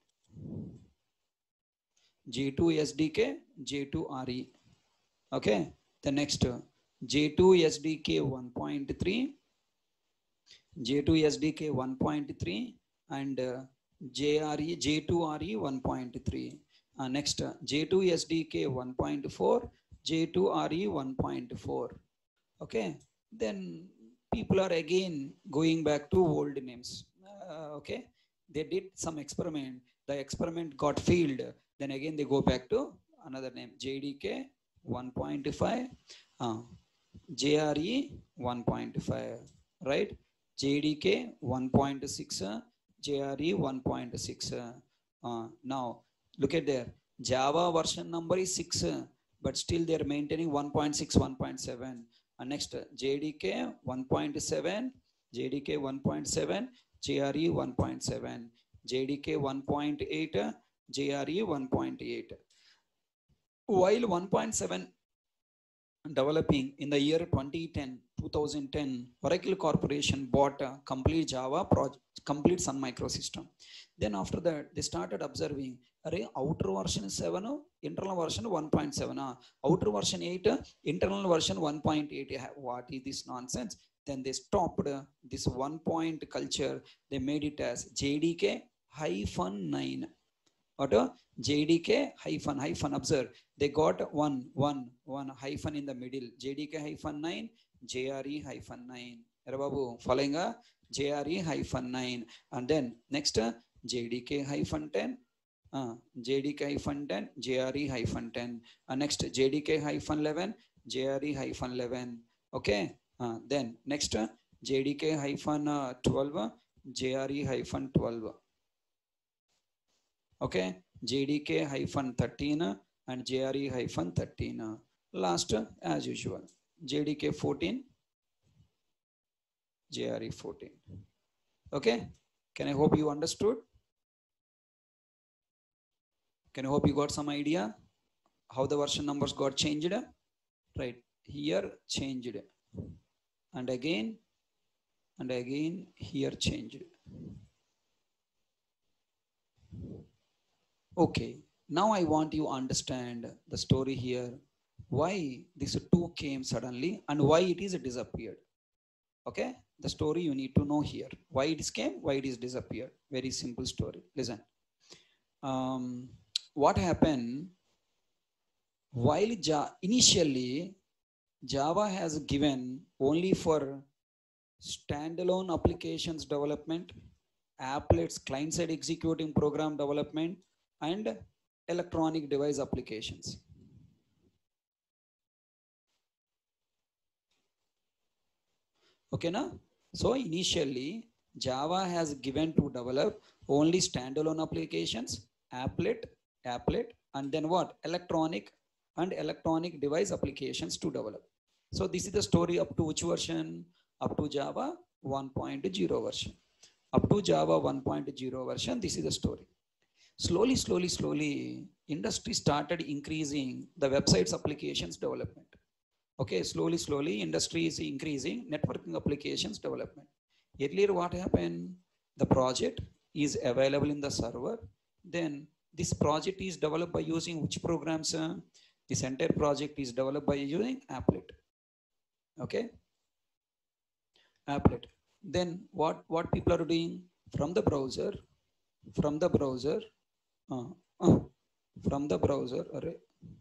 J two S D K, J two R E. Okay. The next J two S D K one point three. J two S D K one point three and uh, J R E, J two R E one point three. Uh, next, uh, J two S D K one point four, J two R E one point four. Okay, then people are again going back to old names. Uh, okay, they did some experiment. The experiment got failed. Then again they go back to another name, J D K one point five, uh, J R E one point five, right? J D K one point six, uh, J R E one point six. Uh, uh, now, look at there. Java version number is six, uh, but still they are maintaining one point six, one point seven. Uh, next, uh, J D K one point seven, J D K one point seven, J R E one point seven, J D K one point eight, uh, J R E one point eight. While one point seven developing in the year twenty ten, twenty ten, Oracle Corporation bought a complete Java project, complete Sun Microsystem. Then after that, they started observing, array, outer version is seven, internal version one point seven, outer version eight, internal version one point eight. What is this nonsense? Then they stopped this one point culture. They made it as J D K hyphen nine. What a J D K hyphen hyphen. Observe, they got one one one hyphen in the middle. J D K hyphen nine, J R E hyphen nine. Babu, following a J R E hyphen nine, and then next uh, J D K hyphen ten, uh, J D K hyphen ten, J R E hyphen ten. Uh, next J D K hyphen eleven, J R E hyphen eleven. Okay. Uh, then next uh, J D K hyphen uh, twelve, J R E hyphen twelve. Okay, J D K hyphen thirteen and J R E hyphen thirteen. Last, as usual, J D K fourteen, J R E fourteen. Okay, can I hope you understood? Can I hope you got some idea how the version numbers got changed? Right, here changed, and again, and again here changed. Okay, now I want you to understand the story here, why this two came suddenly and why it is disappeared. Okay, the story you need to know here. Why it came, why it is disappeared. Very simple story. Listen. Um, what happened, while ja initially Java has given only for standalone applications development, applets, client-side executing program development, and electronic device applications. Okay, na? So initially Java has given to develop only standalone applications, applet, applet, and then what? Electronic and electronic device applications to develop. So this is the story up to which version? Up to Java one point zero version. Up to Java one point zero version, this is the story. Slowly, slowly, slowly, industry started increasing the websites applications development. Okay, slowly, slowly, industry is increasing networking applications development. Earlier, what happened? The project is available in the server. Then this project is developed by using which programs? Uh, this entire project is developed by using applet. Okay, applet. Then what, what people are doing from the browser, from the browser, uh, uh, from the browser, array,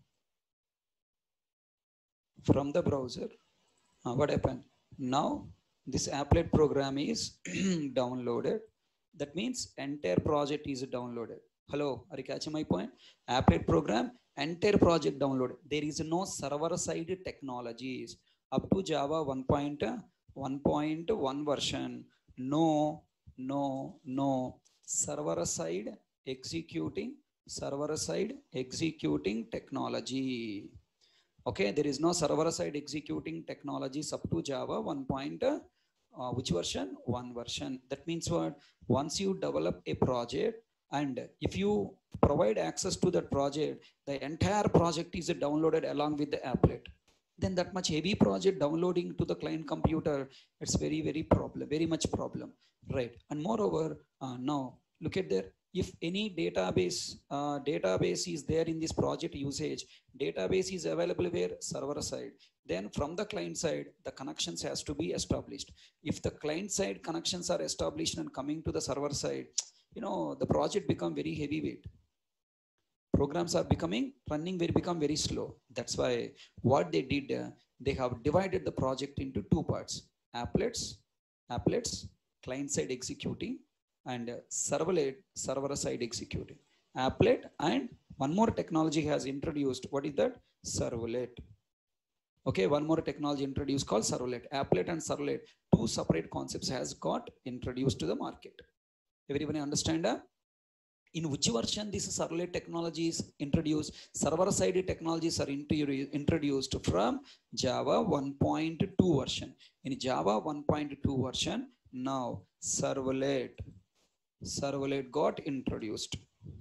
from the browser, uh, what happened? Now this applet program is downloaded. That means entire project is downloaded. Hello, are you catching my point? Applet program, entire project downloaded. There is no server side technologies up to Java one point one version. No, no, no. Server side executing, server side executing technology. Okay, there is no server side executing technologies up to Java one. Uh, which version? One version. That means what? Once you develop a project and if you provide access to that project, the entire project is downloaded along with the applet. Then that much heavy project downloading to the client computer, it's very, very problem, very much problem, right? And moreover, uh, now look at there. If any database uh, database is there in this project usage, database is available where? Server side. Then from the client side, the connections has to be established. If the client side connections are established and coming to the server side, you know, the project become very heavyweight. Programs are becoming, running will become very slow. That's why what they did, uh, they have divided the project into two parts. Applets, applets, client side executing, and uh, servlet, server side executing. Applet and one more technology has introduced. What is that? Servlet. Okay, one more technology introduced called servlet. Applet and servlet, two separate concepts has got introduced to the market. Everybody understand that? In which version this servlet technology is introduced? Server side technologies are introduced from Java one point two version. In Java one point two version, now servlet, servlet got introduced.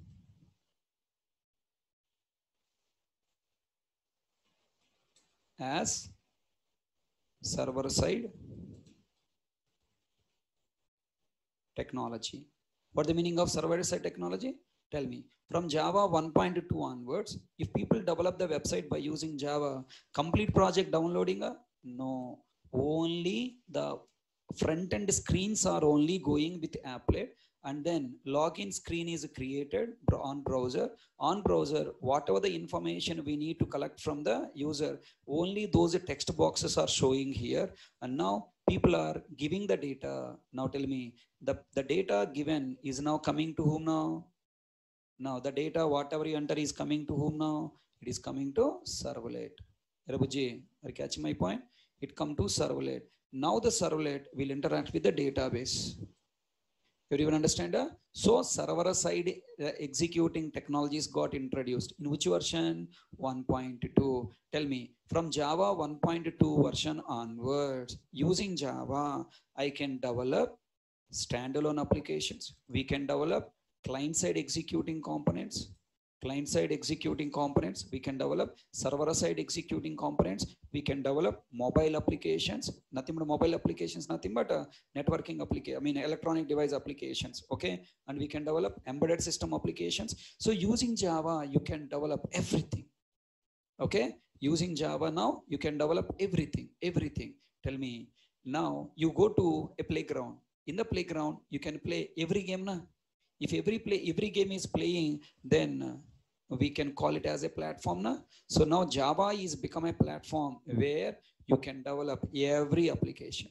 As server side technology. What the meaning of server side technology? Tell me. From Java one point two onwards, if people develop the website by using Java, complete project downloading? A? No. Only the front end screens are only going with applet, and then login screen is created on browser. On browser, whatever the information we need to collect from the user, only those text boxes are showing here. And now people are giving the data. Now tell me, the, the data given is now coming to whom now? Now the data, whatever you enter is coming to whom now? It is coming to servlet. Rabuji, are you catching my point? It come to servlet. Now the servlet will interact with the database. Everyone understand? Uh? So server side uh, executing technologies got introduced. In which version? one point two. Tell me, from Java one point two version onwards, using Java, I can develop standalone applications. We can develop client-side executing components. Client-side executing components. We can develop server-side executing components. We can develop mobile applications. Nothing but mobile applications, nothing but uh, networking application. I mean, electronic device applications. Okay, and we can develop embedded system applications. So using Java, you can develop everything. Okay, using Java now, you can develop everything. Everything. Tell me. Now you go to a playground. In the playground, you can play every game. Na? If every play, every game is playing, then uh, we can call it as a platform. Na? So now Java is become a platform where you can develop every application.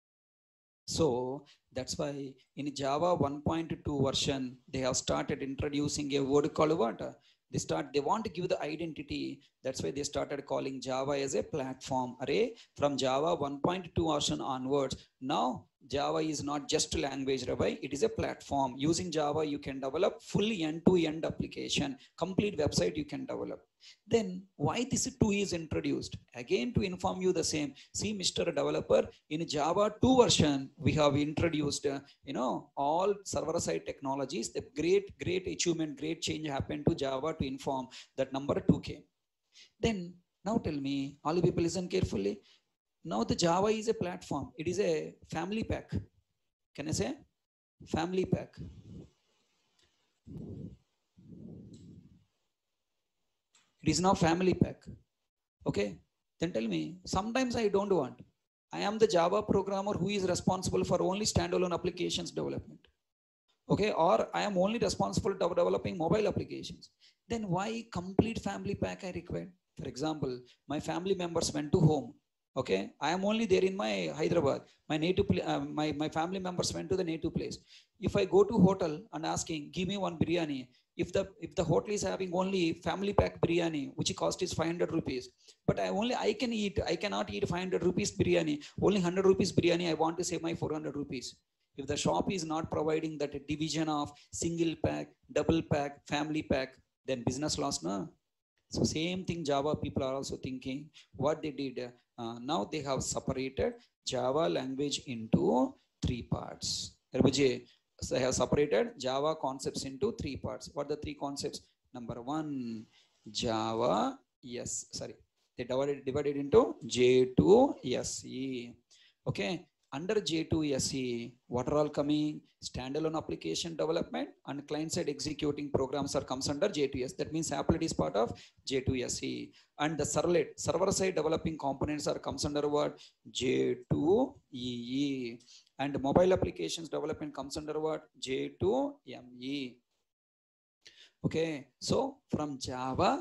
So that's why in Java one point two version, they have started introducing a word called what? They start, they want to give the identity. That's why they started calling Java as a platform. Array from Java one point two version onwards. Now Java is not just a language, Rabbi. It is a platform. Using Java, you can develop full end-to-end application, complete website you can develop. Then why this two is introduced? Again, to inform you the same. See, Mister Developer, in Java two version, we have introduced, uh, you know, all server-side technologies. The great, great achievement, great change happened to Java to inform that number two came. Then now tell me, all you people listen carefully. Now the Java is a platform. It is a family pack. Can I say? Family pack. It is now family pack. Okay. Then tell me, sometimes I don't want. I am the Java programmer who is responsible for only standalone applications development. Okay, or I am only responsible for developing mobile applications. Then why complete family pack I required? For example, my family members went to home. Okay, I am only there in my Hyderabad. My native, uh, my my family members went to the native place. If I go to hotel and asking, give me one biryani. If the if the hotel is having only family pack biryani, which cost is five hundred rupees, but I only I can eat, I cannot eat five hundred rupees biryani. Only one hundred rupees biryani. I want to save my four hundred rupees. If the shop is not providing that division of single pack, double pack, family pack, then business loss, no? So same thing Java people are also thinking. What they did, uh, now they have separated Java language into three parts. So they have separated Java concepts into three parts. What are the three concepts? Number one, Java, yes, sorry. They divided, divided into J two S E. Okay. Under J two S E, what are all coming? Standalone application development and client-side executing programs are comes under J two S. That means Applet is part of J two S E. And the servlet, server-side developing components are comes under what? J two E E. And mobile applications development comes under what? J two M E. Okay, so from Java,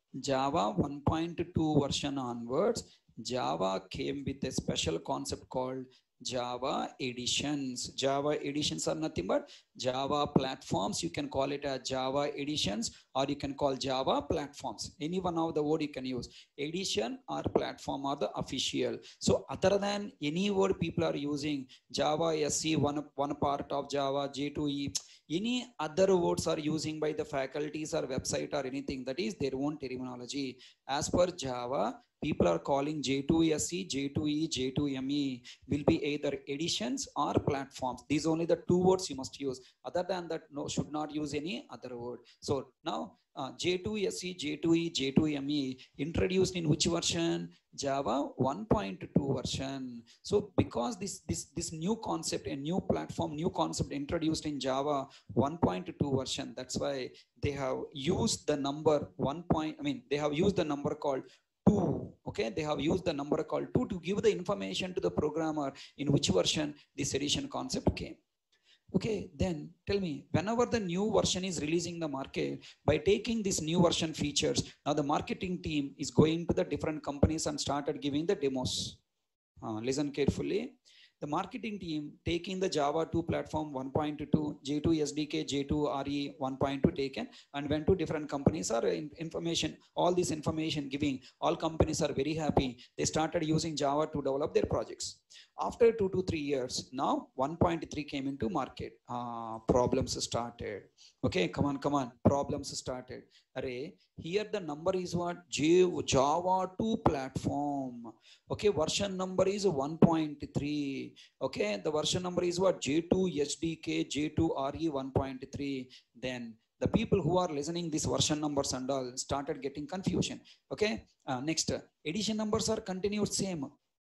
Java one point two version onwards, Java came with a special concept called Java editions. Java editions are nothing but Java platforms. You can call it a Java editions, or you can call Java platforms. Any one of the word you can use. Edition or platform are the official. So other than any word people are using, Java S E, one, one part of Java, J two E, any other words are using by the faculties or website or anything, that is their own terminology. As per Java, people are calling J two S E, J two E, J two M E will be either editions or platforms. These are only the two words you must use. Other than that, no, should not use any other word. So now uh, J two S E, J two E, J two M E introduced in which version? Java one point two version. So because this this this new concept, a new platform, new concept introduced in Java one point two version, that's why they have used the number one point, I mean they have used the number called two. Okay, they have used the number called two to give the information to the programmer in which version this edition concept came. Okay, then tell me, whenever the new version is releasing the market, by taking this new version features, now the marketing team is going to the different companies and started giving the demos. Uh, listen carefully. The marketing team taking the Java two platform one point two, J two S D K, J two R E one point two taken and went to different companies or in information, all this information giving, all companies are very happy. They started using Java to develop their projects. After two to three years, now one point three came into market. Uh, problems started. Okay, come on, come on. Problems started. Array, here the number is what? J Java two platform. Okay, version number is one point three. Okay, the version number is what? J two S D K, J two R E one point three. Then the people who are listening these version numbers and all started getting confusion. Okay, uh, next, edition numbers are continued same.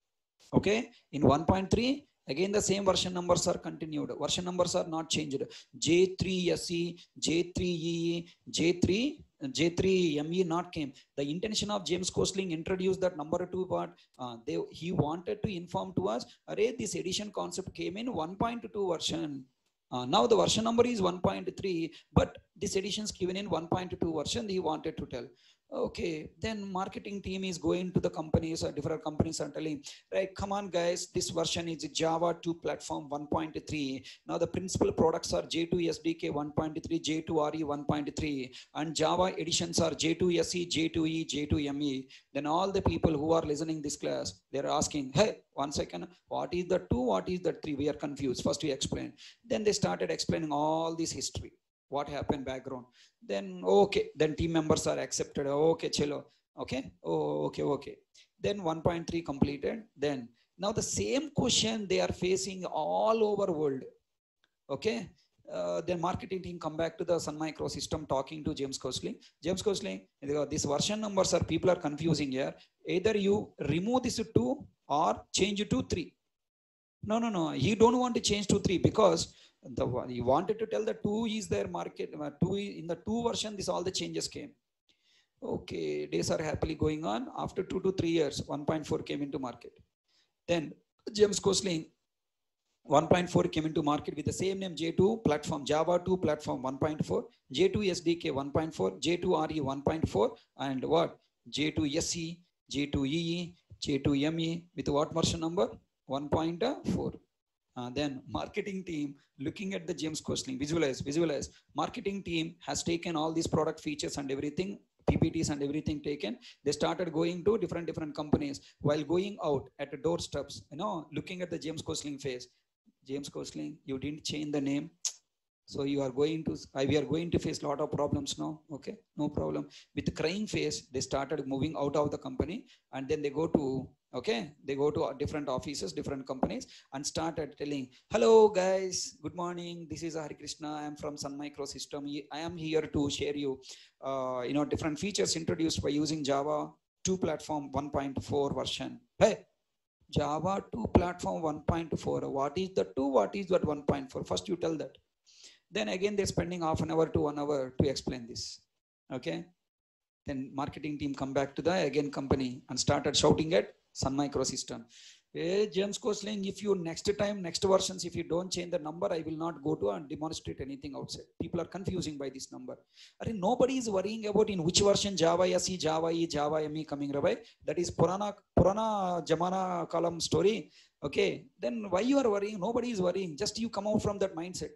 Okay, in one point three, again the same version numbers are continued. Version numbers are not changed. J three S E, J three E E, J three, J three M E not came. The intention of James Gosling introduced that number two part. Uh, they he wanted to inform to us, array this edition concept came in one point two version. Uh, now the version number is one point three, but this edition is given in one point two version. He wanted to tell. Okay, then marketing team is going to the companies or different companies and telling, right, come on guys, this version is Java two platform one point three. Now the principal products are J two S D K one point three, J two R E one point three, and Java editions are J two S E, J two E, J two M E. Then all the people who are listening this class, they're asking, hey, one second, what is the two, what is the three? We are confused. First we explain. Then they started explaining all this history. What happened background, then okay, then team members are accepted, okay chalo, okay, oh okay, okay, then one point three completed. Then now the same question they are facing all over world. Okay, uh, then marketing team come back to the Sun Micro system talking to James Gosling. James Gosling, this version numbers are people are confusing here, either you remove this two or change it to three. No, no, no, he don't want to change to three because the he wanted to tell the two is their market. Uh, two in the two version, this all the changes came. Okay, days are happily going on. After two to three years, one point four came into market. Then James Gosling one point four came into market with the same name J two platform, Java two platform one point four, J two S D K one point four, J two R E one point four, and what? J two S E, J two E E, J two M E with what version number? one point four. Uh, then marketing team looking at the James Gosling, visualize, visualize. Marketing team has taken all these product features and everything, P P Ts and everything taken. They started going to different different companies. While going out at the doorsteps, you know, looking at the James Gosling face. James Gosling, you didn't change the name, so you are going to, we are going to face a lot of problems now. Okay, no problem. With the crying face, they started moving out of the company, and then they go to, okay, they go to different offices, different companies, and started telling, hello guys, good morning, this is Hari Krishna, I am from Sun Microsystem. I am here to share you, uh, you know, different features introduced by using Java two platform one point four version. Hey, Java two platform one point four. What is the two? What is that one point four? First you tell that. Then again, they're spending half an hour to one hour to explain this. Okay. Then marketing team come back to the again company and started shouting at Sun Microsystem. Hey, James Gosling, if you next time, next versions, if you don't change the number, I will not go to and demonstrate anything outside. People are confusing by this number. I mean, nobody is worrying about in which version Java S E, Java E, Java M E coming, right? That is Purana, Purana Jamana column story. Okay. Then why you are worrying? Nobody is worrying. Just you come out from that mindset.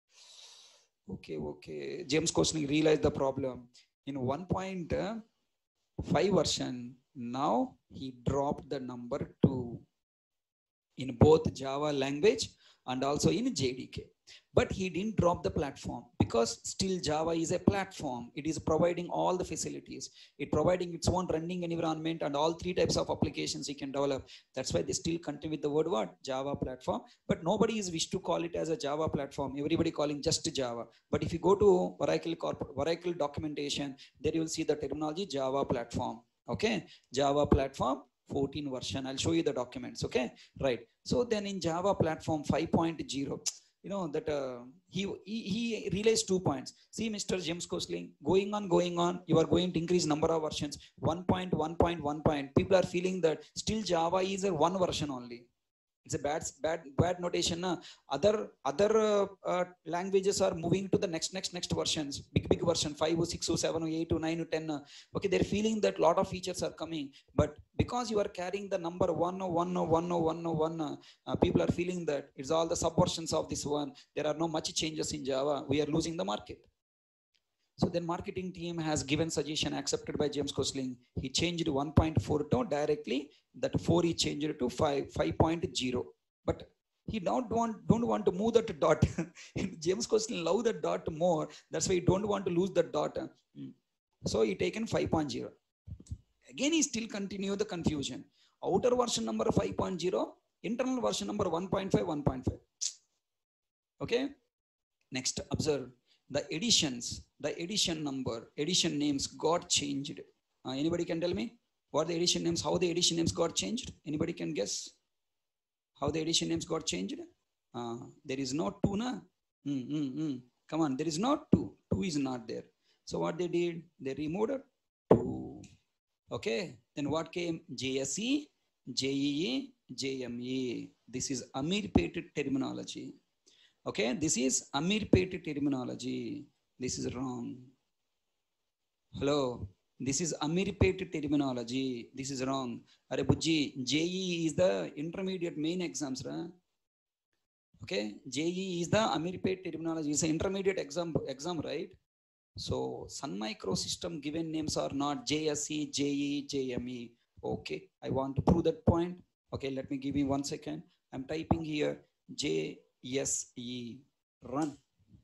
Okay, okay. James Gosling realized the problem. In one point five version, now he dropped the number two in both Java language and also in J D K. But he didn't drop the platform because still Java is a platform. It is providing all the facilities. It providing its own running environment and all three types of applications you can develop. That's why they still continue with the word what? Java platform. But nobody is wish to call it as a Java platform. Everybody calling just Java. But if you go to Oracle, Oracle documentation, there you will see the terminology Java platform. Okay, Java platform fourteen version. I'll show you the documents. Okay, right. So then in Java platform five point zero, you know that uh, he, he he realized two points. See, Mister James Gosling, going on, going on, you are going to increase number of versions. one point one point one. People are feeling that still Java is a one version only. It's a bad, bad, bad notation. Na? Other, other uh, uh, languages are moving to the next, next, next versions. Big, big version five or six or seven or eight or nine or ten. Uh, okay, they're feeling that lot of features are coming, but because you are carrying the number one or one or one or one or one, uh, uh, people are feeling that it's all the subversions of this one. There are no much changes in Java. We are losing the market. So then marketing team has given suggestion accepted by James Gosling. He changed one point four to directly, that four he changed to five, five point zero. But he don't want, don't want to move that dot. James Gosling love the dot more. That's why he don't want to lose the dot. So he taken five point zero. Again, he still continue the confusion. Outer version number five point zero, internal version number one point five, one point five. Okay. Next, observe. The editions, the edition number, edition names got changed. Uh, anybody can tell me what the edition names, how the edition names got changed? Anybody can guess how the edition names got changed? Uh, there is no two, na? Mm, mm, mm. Come on, there is not two. Two is not there. So what they did, they removed two. Okay, then what came? J S E, J E E, J M E. This is Ameerpet terminology. Okay, this is Ameerpet terminology. This is wrong. Hello, this is Ameerpet terminology. This is wrong. Are Bujji, J E E is the intermediate main exams, right? Okay, J E E is the Ameerpet terminology. It's an intermediate exam, exam, right? So Sun Microsystem given names are not J S E, J E E, J M E. Okay, I want to prove that point. Okay, let me give you one second. I'm typing here J S E, run.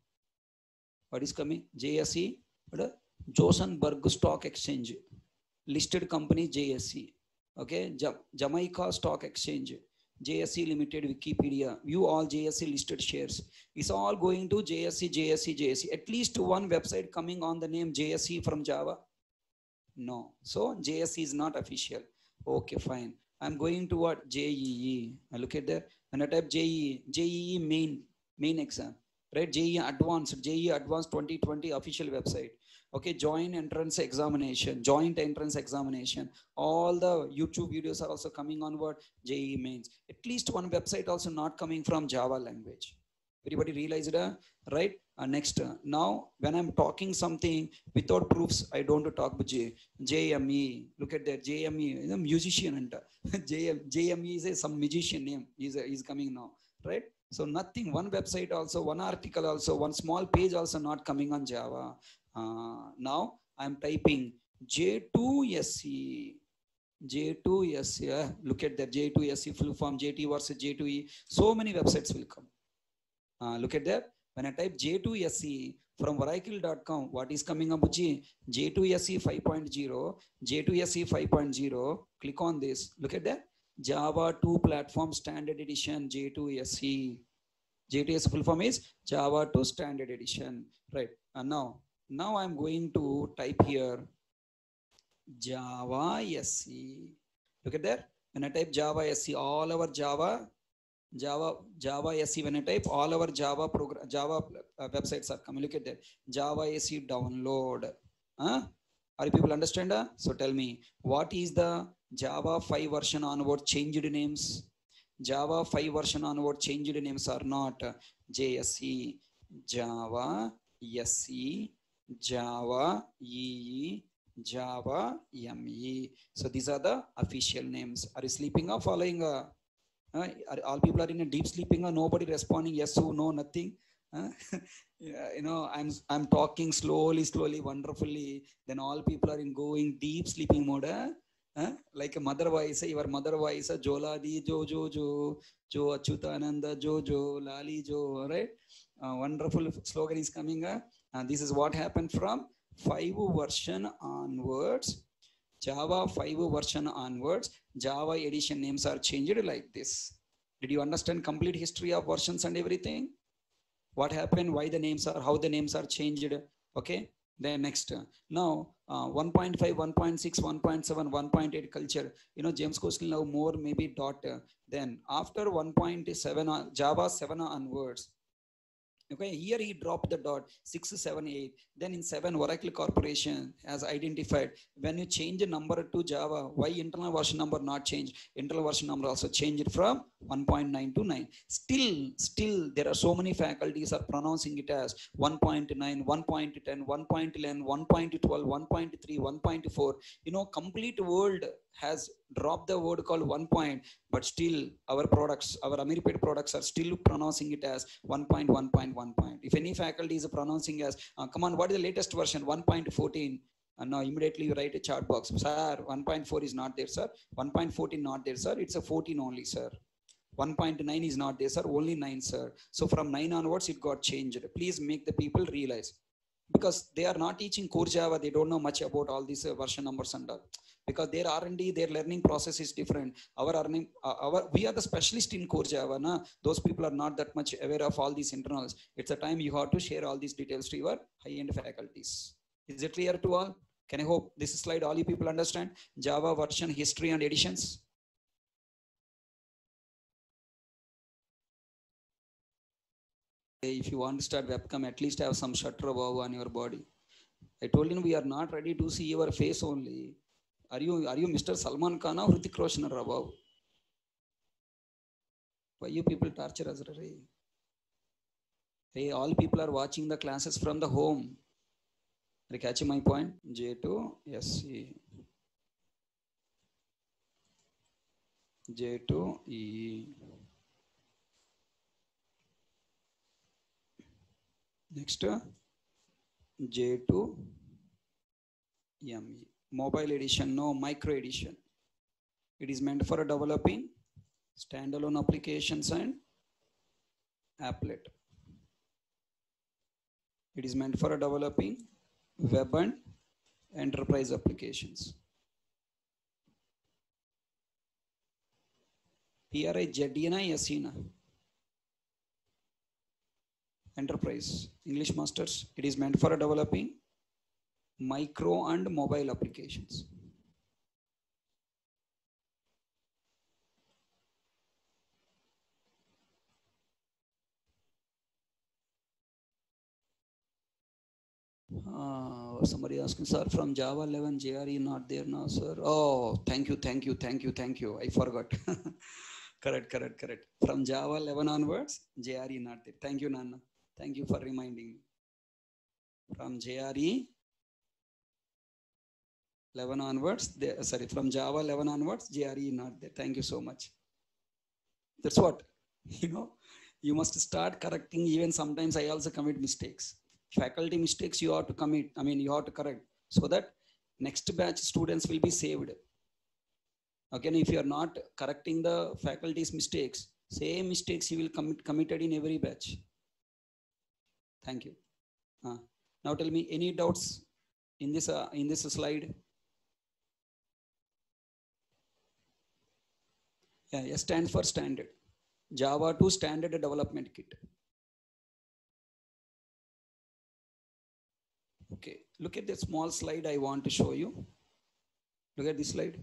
What is coming? J S E, Johannesburg Stock Exchange, listed company J S E. Okay, Jamaica Stock Exchange, J S E Limited, Wikipedia, view all J S E listed shares. It's all going to J S E, J S E, J S E. At least one website coming on the name J S E from Java? No. So J S E is not official. Okay, fine. I'm going to what? J E E. I look at there and I type J E E. J E E main, main exam. right? J E E Advanced, J E E Advanced twenty twenty official website. Okay, joint entrance examination, joint entrance examination. All the YouTube videos are also coming on what J E E Mains. At least one website also not coming from Java language. Everybody realize it, uh, right? Uh, next, uh, now when I'm talking something without proofs, I don't talk with J, JME. Look at that, JME, is a musician, and JM, JME is a, some magician name. He's, a, he's coming now, right? So nothing, one website also, one article also, one small page also not coming on Java. Uh, now I'm typing J two S E. J two S E, yeah. Look at that, J two S E full form, J T versus J two E. So many websites will come. Uh, look at that. When I type J two S E from Oracle dot com, what is coming up? J two S E five point oh, J two S E five point oh. Click on this. Look at that. Java two Platform Standard Edition, J two S E. J two S E full form is Java two Standard Edition. Right. And now, now I'm going to type here Java S E. Look at that. When I type Java S E, all our Java Java, Java S E, when I type, all our Java program, Java uh, websites are coming. Look at that. Java S E download. Huh? Are you people understand? Uh? So tell me, what is the Java five version onward changed names? Java five version onward changed names are not J S E, Java, S E, Java, E E, Java, M E. So these are the official names. Are you sleeping or following? Uh, uh, all people are in a deep sleeping or nobody responding yes or no, nothing. Uh, yeah, you know, I'm I'm talking slowly, slowly, wonderfully. Then all people are in going deep sleeping mode. Uh? Uh? Like a mother voice, your mother voice, Jola di jo jo jo jo Achyutananda jo jo lali jo. Right? Uh, wonderful slogan is coming. Uh? And this is what happened from five version onwards. Java five version onwards, Java edition names are changed like this. Did you understand complete history of versions and everything? What happened, why the names are, how the names are changed? Okay, then next. Now, uh, one point five, one point six, one point seven, one point eight culture. You know, James Coastal now more maybe dot. Uh, then after one point seven, on, Java seven onwards, okay, here he dropped the dot six seven eight. Then in seven, Oracle Corporation has identified when you change a number to Java, why internal version number not change? Internal version number also changed from one point nine to nine. Still, still there are so many faculties are pronouncing it as one point nine, one point ten, one point eleven, one point twelve, one point three, one point four. You know, complete world has dropped the word called one point, but still our products, our Ameriped products are still pronouncing it as one point one point one point. If any faculty is pronouncing as, uh, come on, what is the latest version? one point fourteen. And now immediately you write a chat box. Sir, one point four is not there, sir. one point fourteen not there, sir. It's a fourteen only, sir. one point nine is not there, sir. Only nine, sir. So from nine onwards, it got changed. Please make the people realize. Because they are not teaching core Java, they don't know much about all these uh, version numbers and all. Because their R and D, their learning process is different. Our learning, uh, our we are the specialist in core Java. Na? Those people are not that much aware of all these internals. It's a time you have to share all these details to your high-end faculties. Is it clear to all? Can I hope this slide all you people understand? Java version history and editions. If you want to start webcam, at least have some shutter above on your body. I told him we are not ready to see your face only. Are you are you Mister Salman Khan or Hrithik Roshan or above? Why you people torture us? Hey, all people are watching the classes from the home. Are you catching my point? J two, S E. J two, E. Next, J two, M E. Mobile edition, no micro edition. It is meant for developing standalone applications and applet. It is meant for developing web and enterprise applications. P R I Z D N I S E na. Enterprise, English masters. It is meant for developing micro and mobile applications. Uh, somebody asking, sir, from Java eleven, J R E not there now, sir. Oh, thank you, thank you, thank you, thank you. I forgot. Correct, correct, correct. From Java eleven onwards, J R E not there. Thank you, Nana. Thank you for reminding me. From J R E eleven onwards, there, sorry, from Java eleven onwards, J R E not there. Thank you so much. That's what, you know, you must start correcting. Even sometimes I also commit mistakes. Faculty mistakes you have to commit, I mean, you have to correct so that next batch students will be saved. Again, if you are not correcting the faculty's mistakes, same mistakes you will commit committed in every batch. Thank you. Uh, now tell me, any doubts in this uh, in this slide? Yeah, S stands for standard. Java two standard development kit. Okay, look at the small slide I want to show you. Look at this slide.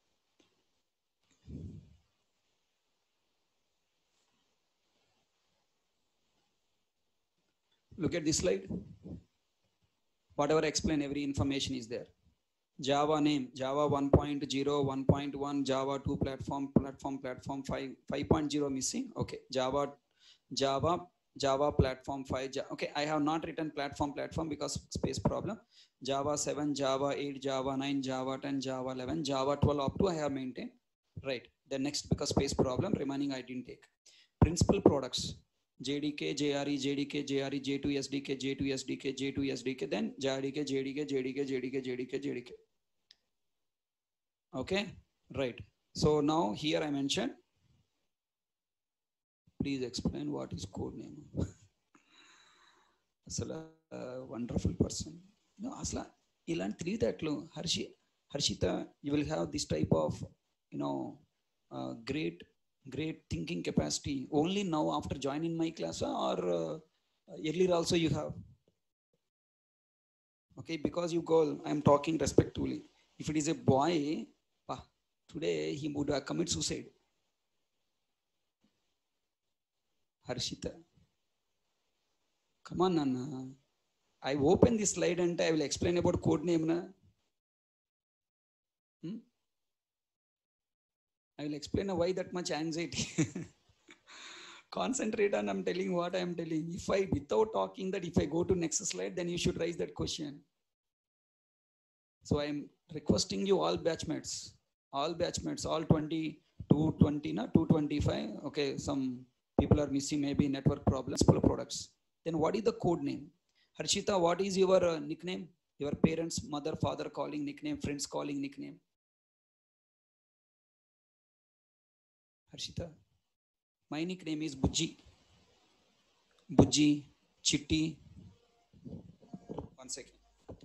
Look at this slide. Whatever I explain, every information is there. Java name, Java one point zero, one point one, Java two platform, platform, platform five, five point zero missing. Okay, Java, Java, Java platform five. Okay, I have not written platform, platform because space problem. Java seven, Java eight, Java nine, Java ten, Java eleven, Java twelve up to I have maintained. Right, the next because space problem, remaining I didn't take. Principal products. J D K, J R E, J D K, J R E, J two S D K, J two S D K, J two S D K, then J D K, J D K, J D K, J D K, J D K, J D K. Okay, right. So now here I mentioned, please explain what is code name. Asala wonderful person. No, Asla ilan ತಿಳಿದಾಟ್ಲು Harshi, Harshita, you will have this type of, you know, uh, great, great thinking capacity only now after joining my class, or uh, earlier also you have. Okay, because you girl, I am talking respectfully. If it is a boy, ah, today he would have commit suicide. Harshita, come on, Nana. I open this slide and I will explain about code name. Na? Hmm? I will explain why that much anxiety. Concentrate on I'm telling what I am telling. If I, without talking that, if I go to next slide, then you should raise that question. So I am requesting you all batchmates, all batchmates, all twenty, two twenty, na, two twenty-five. Okay, some people are missing, maybe network problems, products. Then what is the code name? Harshita, what is your uh, nickname? Your parents, mother, father calling nickname, friends calling nickname? Harshita, my nickname is Bujji. Bujji, Chitti. One second.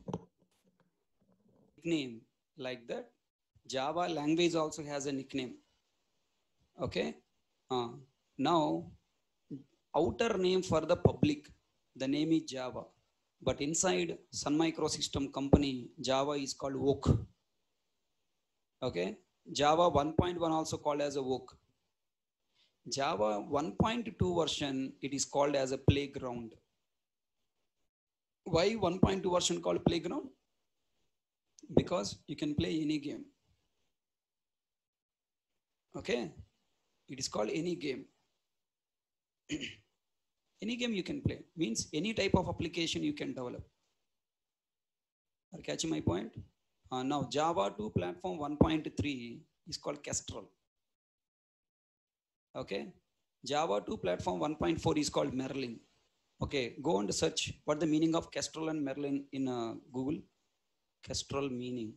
Nickname like that. Java language also has a nickname. Okay. Uh, now, outer name for the public, the name is Java. But inside Sun Microsystem company, Java is called Oak. Okay. Java one point one also called as a Oak. Java one point two version, it is called as a playground. Why one point two version called playground? Because you can play any game. Okay. It is called any game. Any game you can play, means any type of application you can develop. Are you catching my point? Uh, now Java two platform one point three is called Kestrel. Okay. Java two platform one point four is called Merlin. Okay, go and search what the meaning of Kestrel and Merlin in uh, Google. Kestrel meaning.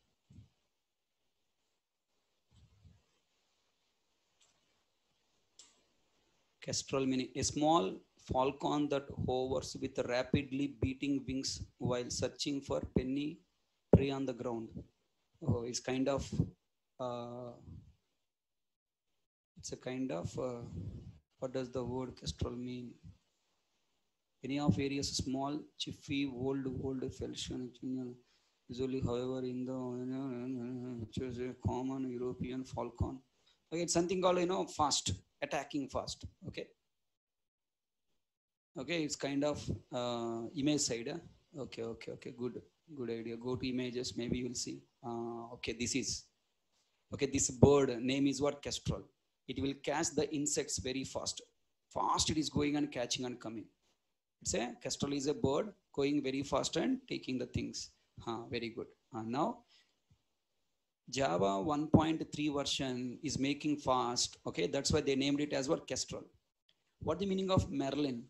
Kestrel meaning a small falcon that hovers with rapidly beating wings while searching for penny prey on the ground. Oh, it's kind of uh, it's a kind of uh, what does the word kestrel mean? Any of various small, chiffy, old, old falcon, usually, however, in the which is a common European falcon. Okay, it's something called, you know, fast, attacking fast. Okay. Okay, it's kind of uh, image side. Huh? Okay, okay, okay. Good, good idea. Go to images. Maybe you'll see. Uh, okay, this is okay. This bird name is what? Kestrel. It will catch the insects very fast. Fast it is going and catching and coming. It's a kestrel is a bird going very fast and taking the things. Huh, very good. Uh, now Java one point three version is making fast. Okay, that's why they named it as what? Kestrel. What the meaning of Merlin?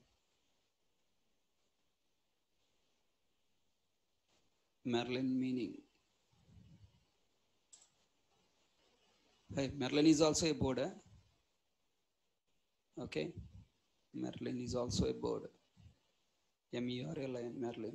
Merlin meaning. Hey, Merlin is also a bird. Eh? Okay, Merlin is also a bird. M E R L I N, Merlin.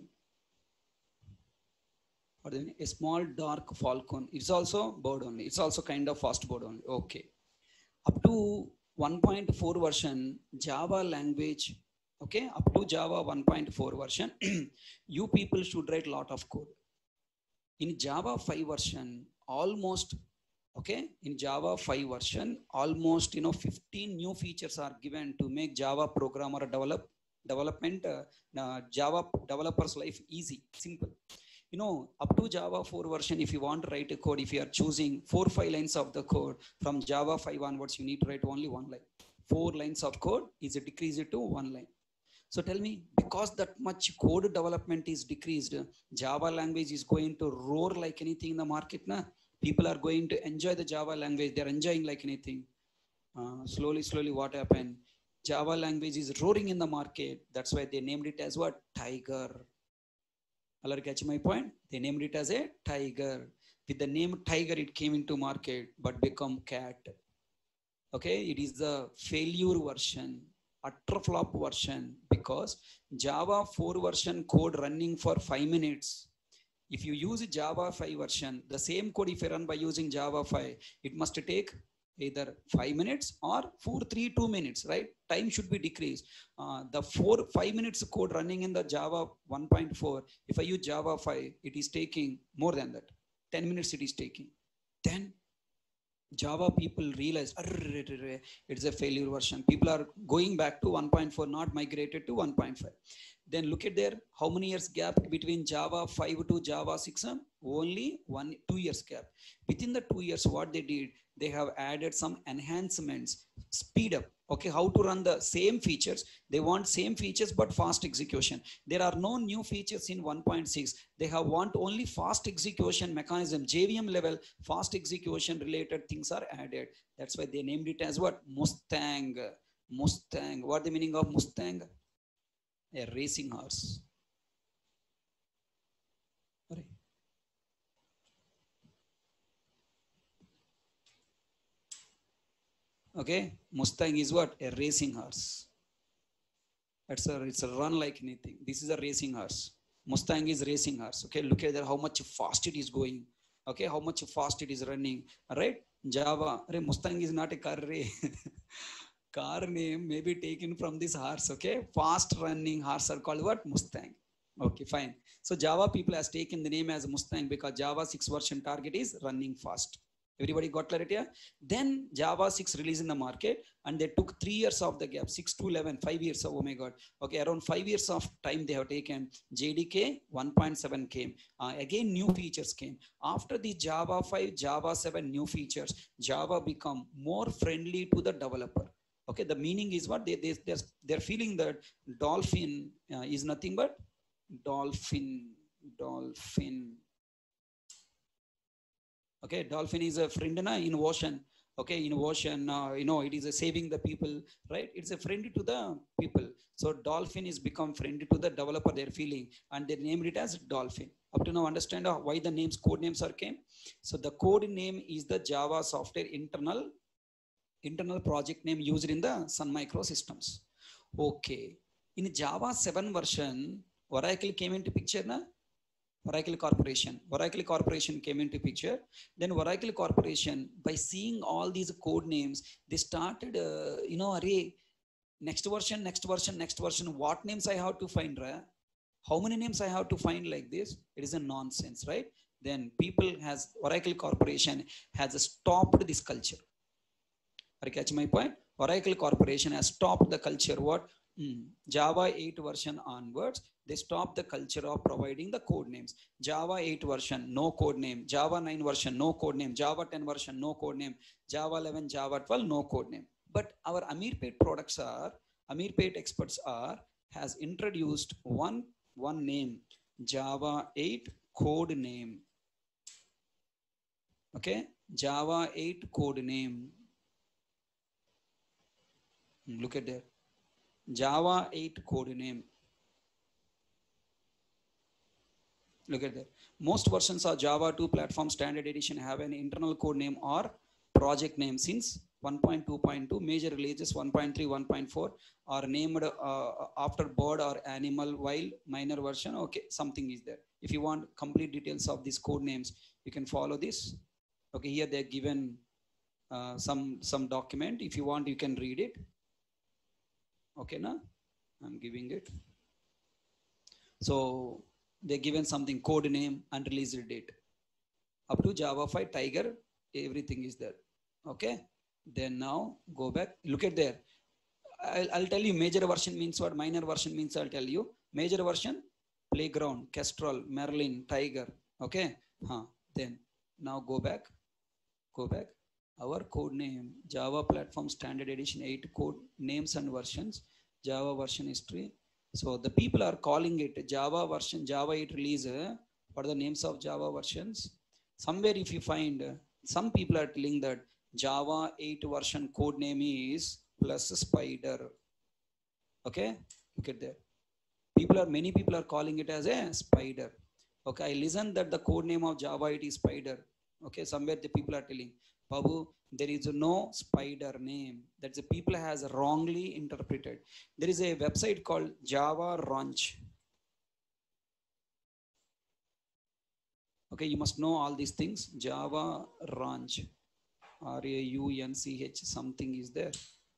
Or then a small dark falcon. It's also bird only. It's also kind of fast bird only. Okay. Up to one point four version, Java language. Okay, up to Java one point four version, you people should write lot of code. In Java five version, almost okay, in Java five version, almost you know fifteen new features are given to make Java programmer develop development uh, uh, Java developers life easy, simple. You know, up to Java four version, if you want to write a code, if you are choosing four five lines of the code, from Java five onwards, you need to write only one line. Four lines of code is decreased to one line. So tell me, because that much code development is decreased, Java language is going to roar like anything in the market. Na? People are going to enjoy the Java language. They're enjoying like anything. Uh, slowly, slowly, what happened? Java language is roaring in the market. That's why they named it as what? Tiger. Already catch my point? They named it as a tiger. With the name tiger, it came into market, but become cat. Okay, it is the failure version, utter flop version, because Java four version code running for five minutes. If you use Java five version, the same code if you run by using Java five, it must take either five minutes or four, three, two minutes, right? Time should be decreased. Uh, the four, five minutes code running in the Java one point four, if I use Java five, it is taking more than that. ten minutes it is taking. Then Java people realize it's a failure version. People are going back to one point four, not migrated to one point five. Then look at there, how many years gap between Java five to Java six? Only one, two years gap. Within the two years, what they did, they have added some enhancements, speed up. Okay, how to run the same features. They want same features, but fast execution. There are no new features in one point six. They have want only fast execution mechanism, J V M level, fast execution related things are added. That's why they named it as what? Mustang. Mustang. What the meaning of Mustang? A racing horse. Right. Okay, Mustang is what? A racing horse. It's a, it's a run like anything. This is a racing horse. Mustang is racing horse. Okay, look at that, how much fast it is going. Okay, how much fast it is running. All right, Java. Mustang is not a car. Car name may be taken from this horse. Okay, fast running horse are called what? Mustang. Okay, fine. So Java people has taken the name as Mustang because Java six version target is running fast. Everybody got clarity? Yeah? Then Java six released in the market and they took three years of the gap, six to eleven, five years of, oh my God. Okay, around five years of time they have taken. J D K one point seven came. Uh, again, new features came. After the Java five, Java seven new features, Java become more friendly to the developer. Okay, the meaning is what? They, they, they're, they're feeling that Dolphin uh, is nothing but Dolphin, Dolphin. Okay, dolphin is a friend na, in ocean. Okay, in ocean, uh, you know, it is a saving the people, right? It's a friend to the people. So dolphin is become friend to the developer. They're feeling, and they named it as dolphin. Up to now, understand why the names, code names are came. So the code name is the Java software internal internal project name used in the Sun Micro systems. Okay, in Java seven version, Oracle came into picture na. Oracle Corporation. Oracle Corporation came into picture. Then Oracle Corporation, by seeing all these code names, they started, uh, you know, array, next version, next version, next version. What names I have to find? Right? How many names I have to find like this? It is a nonsense, right? Then people has, Oracle Corporation has stopped this culture. Are you catch my point? Oracle Corporation has stopped the culture. What? Mm. Java eight version onwards, they stop the culture of providing the code names. Java eight version, no code name. Java nine version, no code name. Java ten version, no code name. Java eleven, Java twelve, no code name. But our Ameerpet products are, Ameerpet experts are, has introduced one, one name, Java eight code name. Okay, Java eight code name. Look at that. Java eight code name. Look at that. Most versions of Java two Platform Standard Edition have an internal code name or project name. Since one point two point two, major releases one point three, one point four are named uh, after bird or animal, while minor version, okay, something is there. If you want complete details of these code names, you can follow this. Okay, here they're given uh, some, some document. If you want, you can read it. Okay, now I'm giving it. So they given something, code name and release date. Up to Java five Tiger, everything is there. Okay. Then now go back. Look at there. I'll, I'll tell you major version means what, minor version means I'll tell you. Major version, Playground, Kestrel, Merlin, Tiger. Okay. Huh. Then now go back. Go back. Our code name, Java Platform Standard Edition eight code names and versions, Java version history. So the people are calling it Java version, Java eight release. What are the names of Java versions? Somewhere if you find, some people are telling that Java eight version code name is plus Spider. Okay, look at that. People are, many people are calling it as a Spider. Okay, I listen that the code name of Java eight is Spider. Okay, somewhere the people are telling, Babu, there is no Spider name. That the people has wrongly interpreted. There is a website called Java Ranch. Okay, you must know all these things. Java Ranch, R A U N C H, something is there.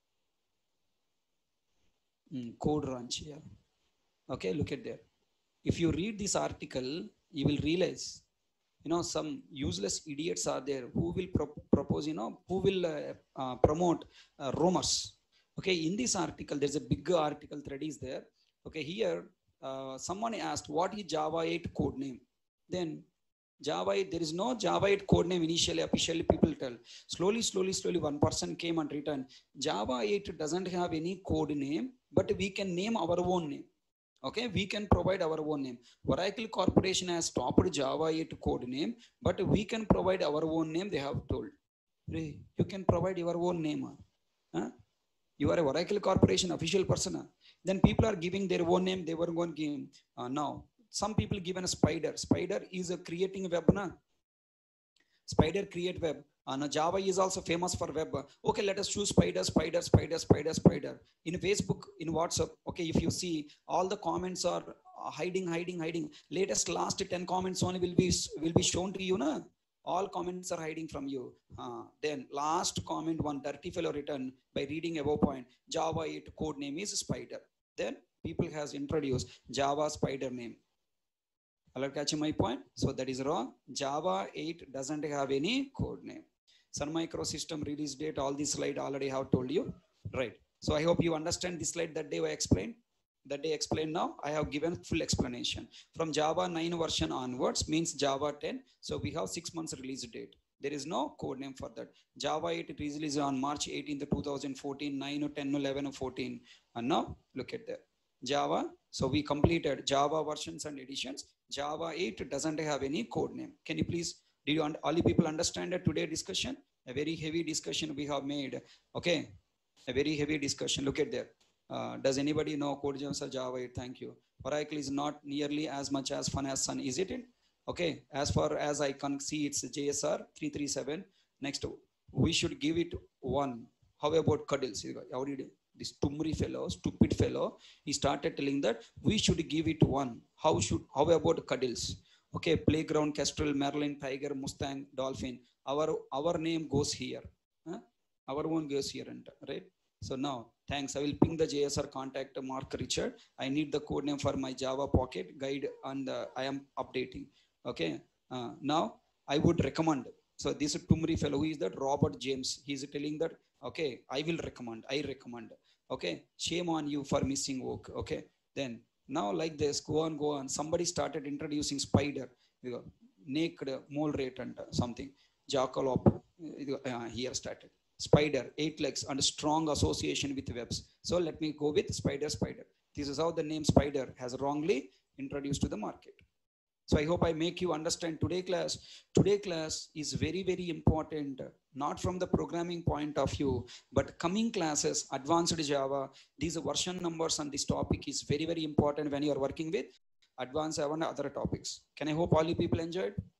Mm, code Ranch, yeah. Okay, look at there. If you read this article, you will realize, you know, some useless idiots are there who will pro propose, you know, who will uh, uh, promote uh, rumors. Okay, in this article, there's a big article thread is there. Okay, here uh, someone asked, what is Java eight code name? Then Java eight, there is no Java eight code name initially, officially people tell. Slowly, slowly, slowly, one person came and written, Java eight doesn't have any code name, but we can name our own name. Okay, we can provide our own name. Oracle Corporation has stopped Java eight code name, but we can provide our own name, they have told. Hey, you can provide your own name. Huh? You are a Oracle Corporation official person. Huh? Then people are giving their own name, they were going to give. Uh, now, some people given a Spider. Spider is a creating web. Na? Spider create web. Uh, Java is also famous for web. Okay, let us choose Spider, Spider, Spider, Spider, Spider. In Facebook, in WhatsApp, okay, if you see, all the comments are hiding, hiding, hiding. Latest last ten comments only will be will be shown to you. Na? All comments are hiding from you. Uh, then last comment, one dirty fellow written by reading above point, Java eight code name is Spider. Then people has introduced Java Spider name. Are catching my point? So that is wrong. Java eight doesn't have any code name. Sun Microsystem release date, all this slide already have told you, right? So I hope you understand this slide that day I explained. That day explained now, I have given full explanation. From Java nine version onwards means Java ten. So we have six months release date. There is no code name for that. Java eight released on March eighteenth, two thousand fourteen, nine, ten, eleven, fourteen. And now look at that. Java. So we completed Java versions and editions. Java eight doesn't have any code name. Can you please, did you, all you people understand that today discussion? A very heavy discussion we have made. Okay, a very heavy discussion. Look at there. Uh, does anybody know CodeGems or Java eight? Thank you. Oracle is not nearly as much as fun as Sun, is it? Okay, as far as I can see, it's J S R three three seven. Next, we should give it one. How about Cuddles? How did this Tumri fellow, stupid fellow, he started telling that we should give it one. How should, how about Cuddles? Okay, Playground, Kestrel, Merlin, Tiger, Mustang, Dolphin. Our, our name goes here. Huh? Our own goes here, right? So now, thanks. I will ping the J S R contact Mark Richard. I need the code name for my Java Pocket guide, and uh, I am updating. Okay. Uh, now, I would recommend. So this Tumri fellow, who is that? Robert James. He is telling that, okay, I will recommend. I recommend. Okay, shame on you for missing work. Okay, then now like this, go on, go on. Somebody started introducing spider, naked mole rate and something, jackalope, uh, here started. Spider, eight legs and strong association with webs. So let me go with spider, spider. This is how the name spider has wrongly introduced to the market. So I hope I make you understand today class. Today class is very, very important, not from the programming point of view, but coming classes, advanced Java, these version numbers on this topic is very, very important when you are working with advanced and other topics. Can I hope all you people enjoyed?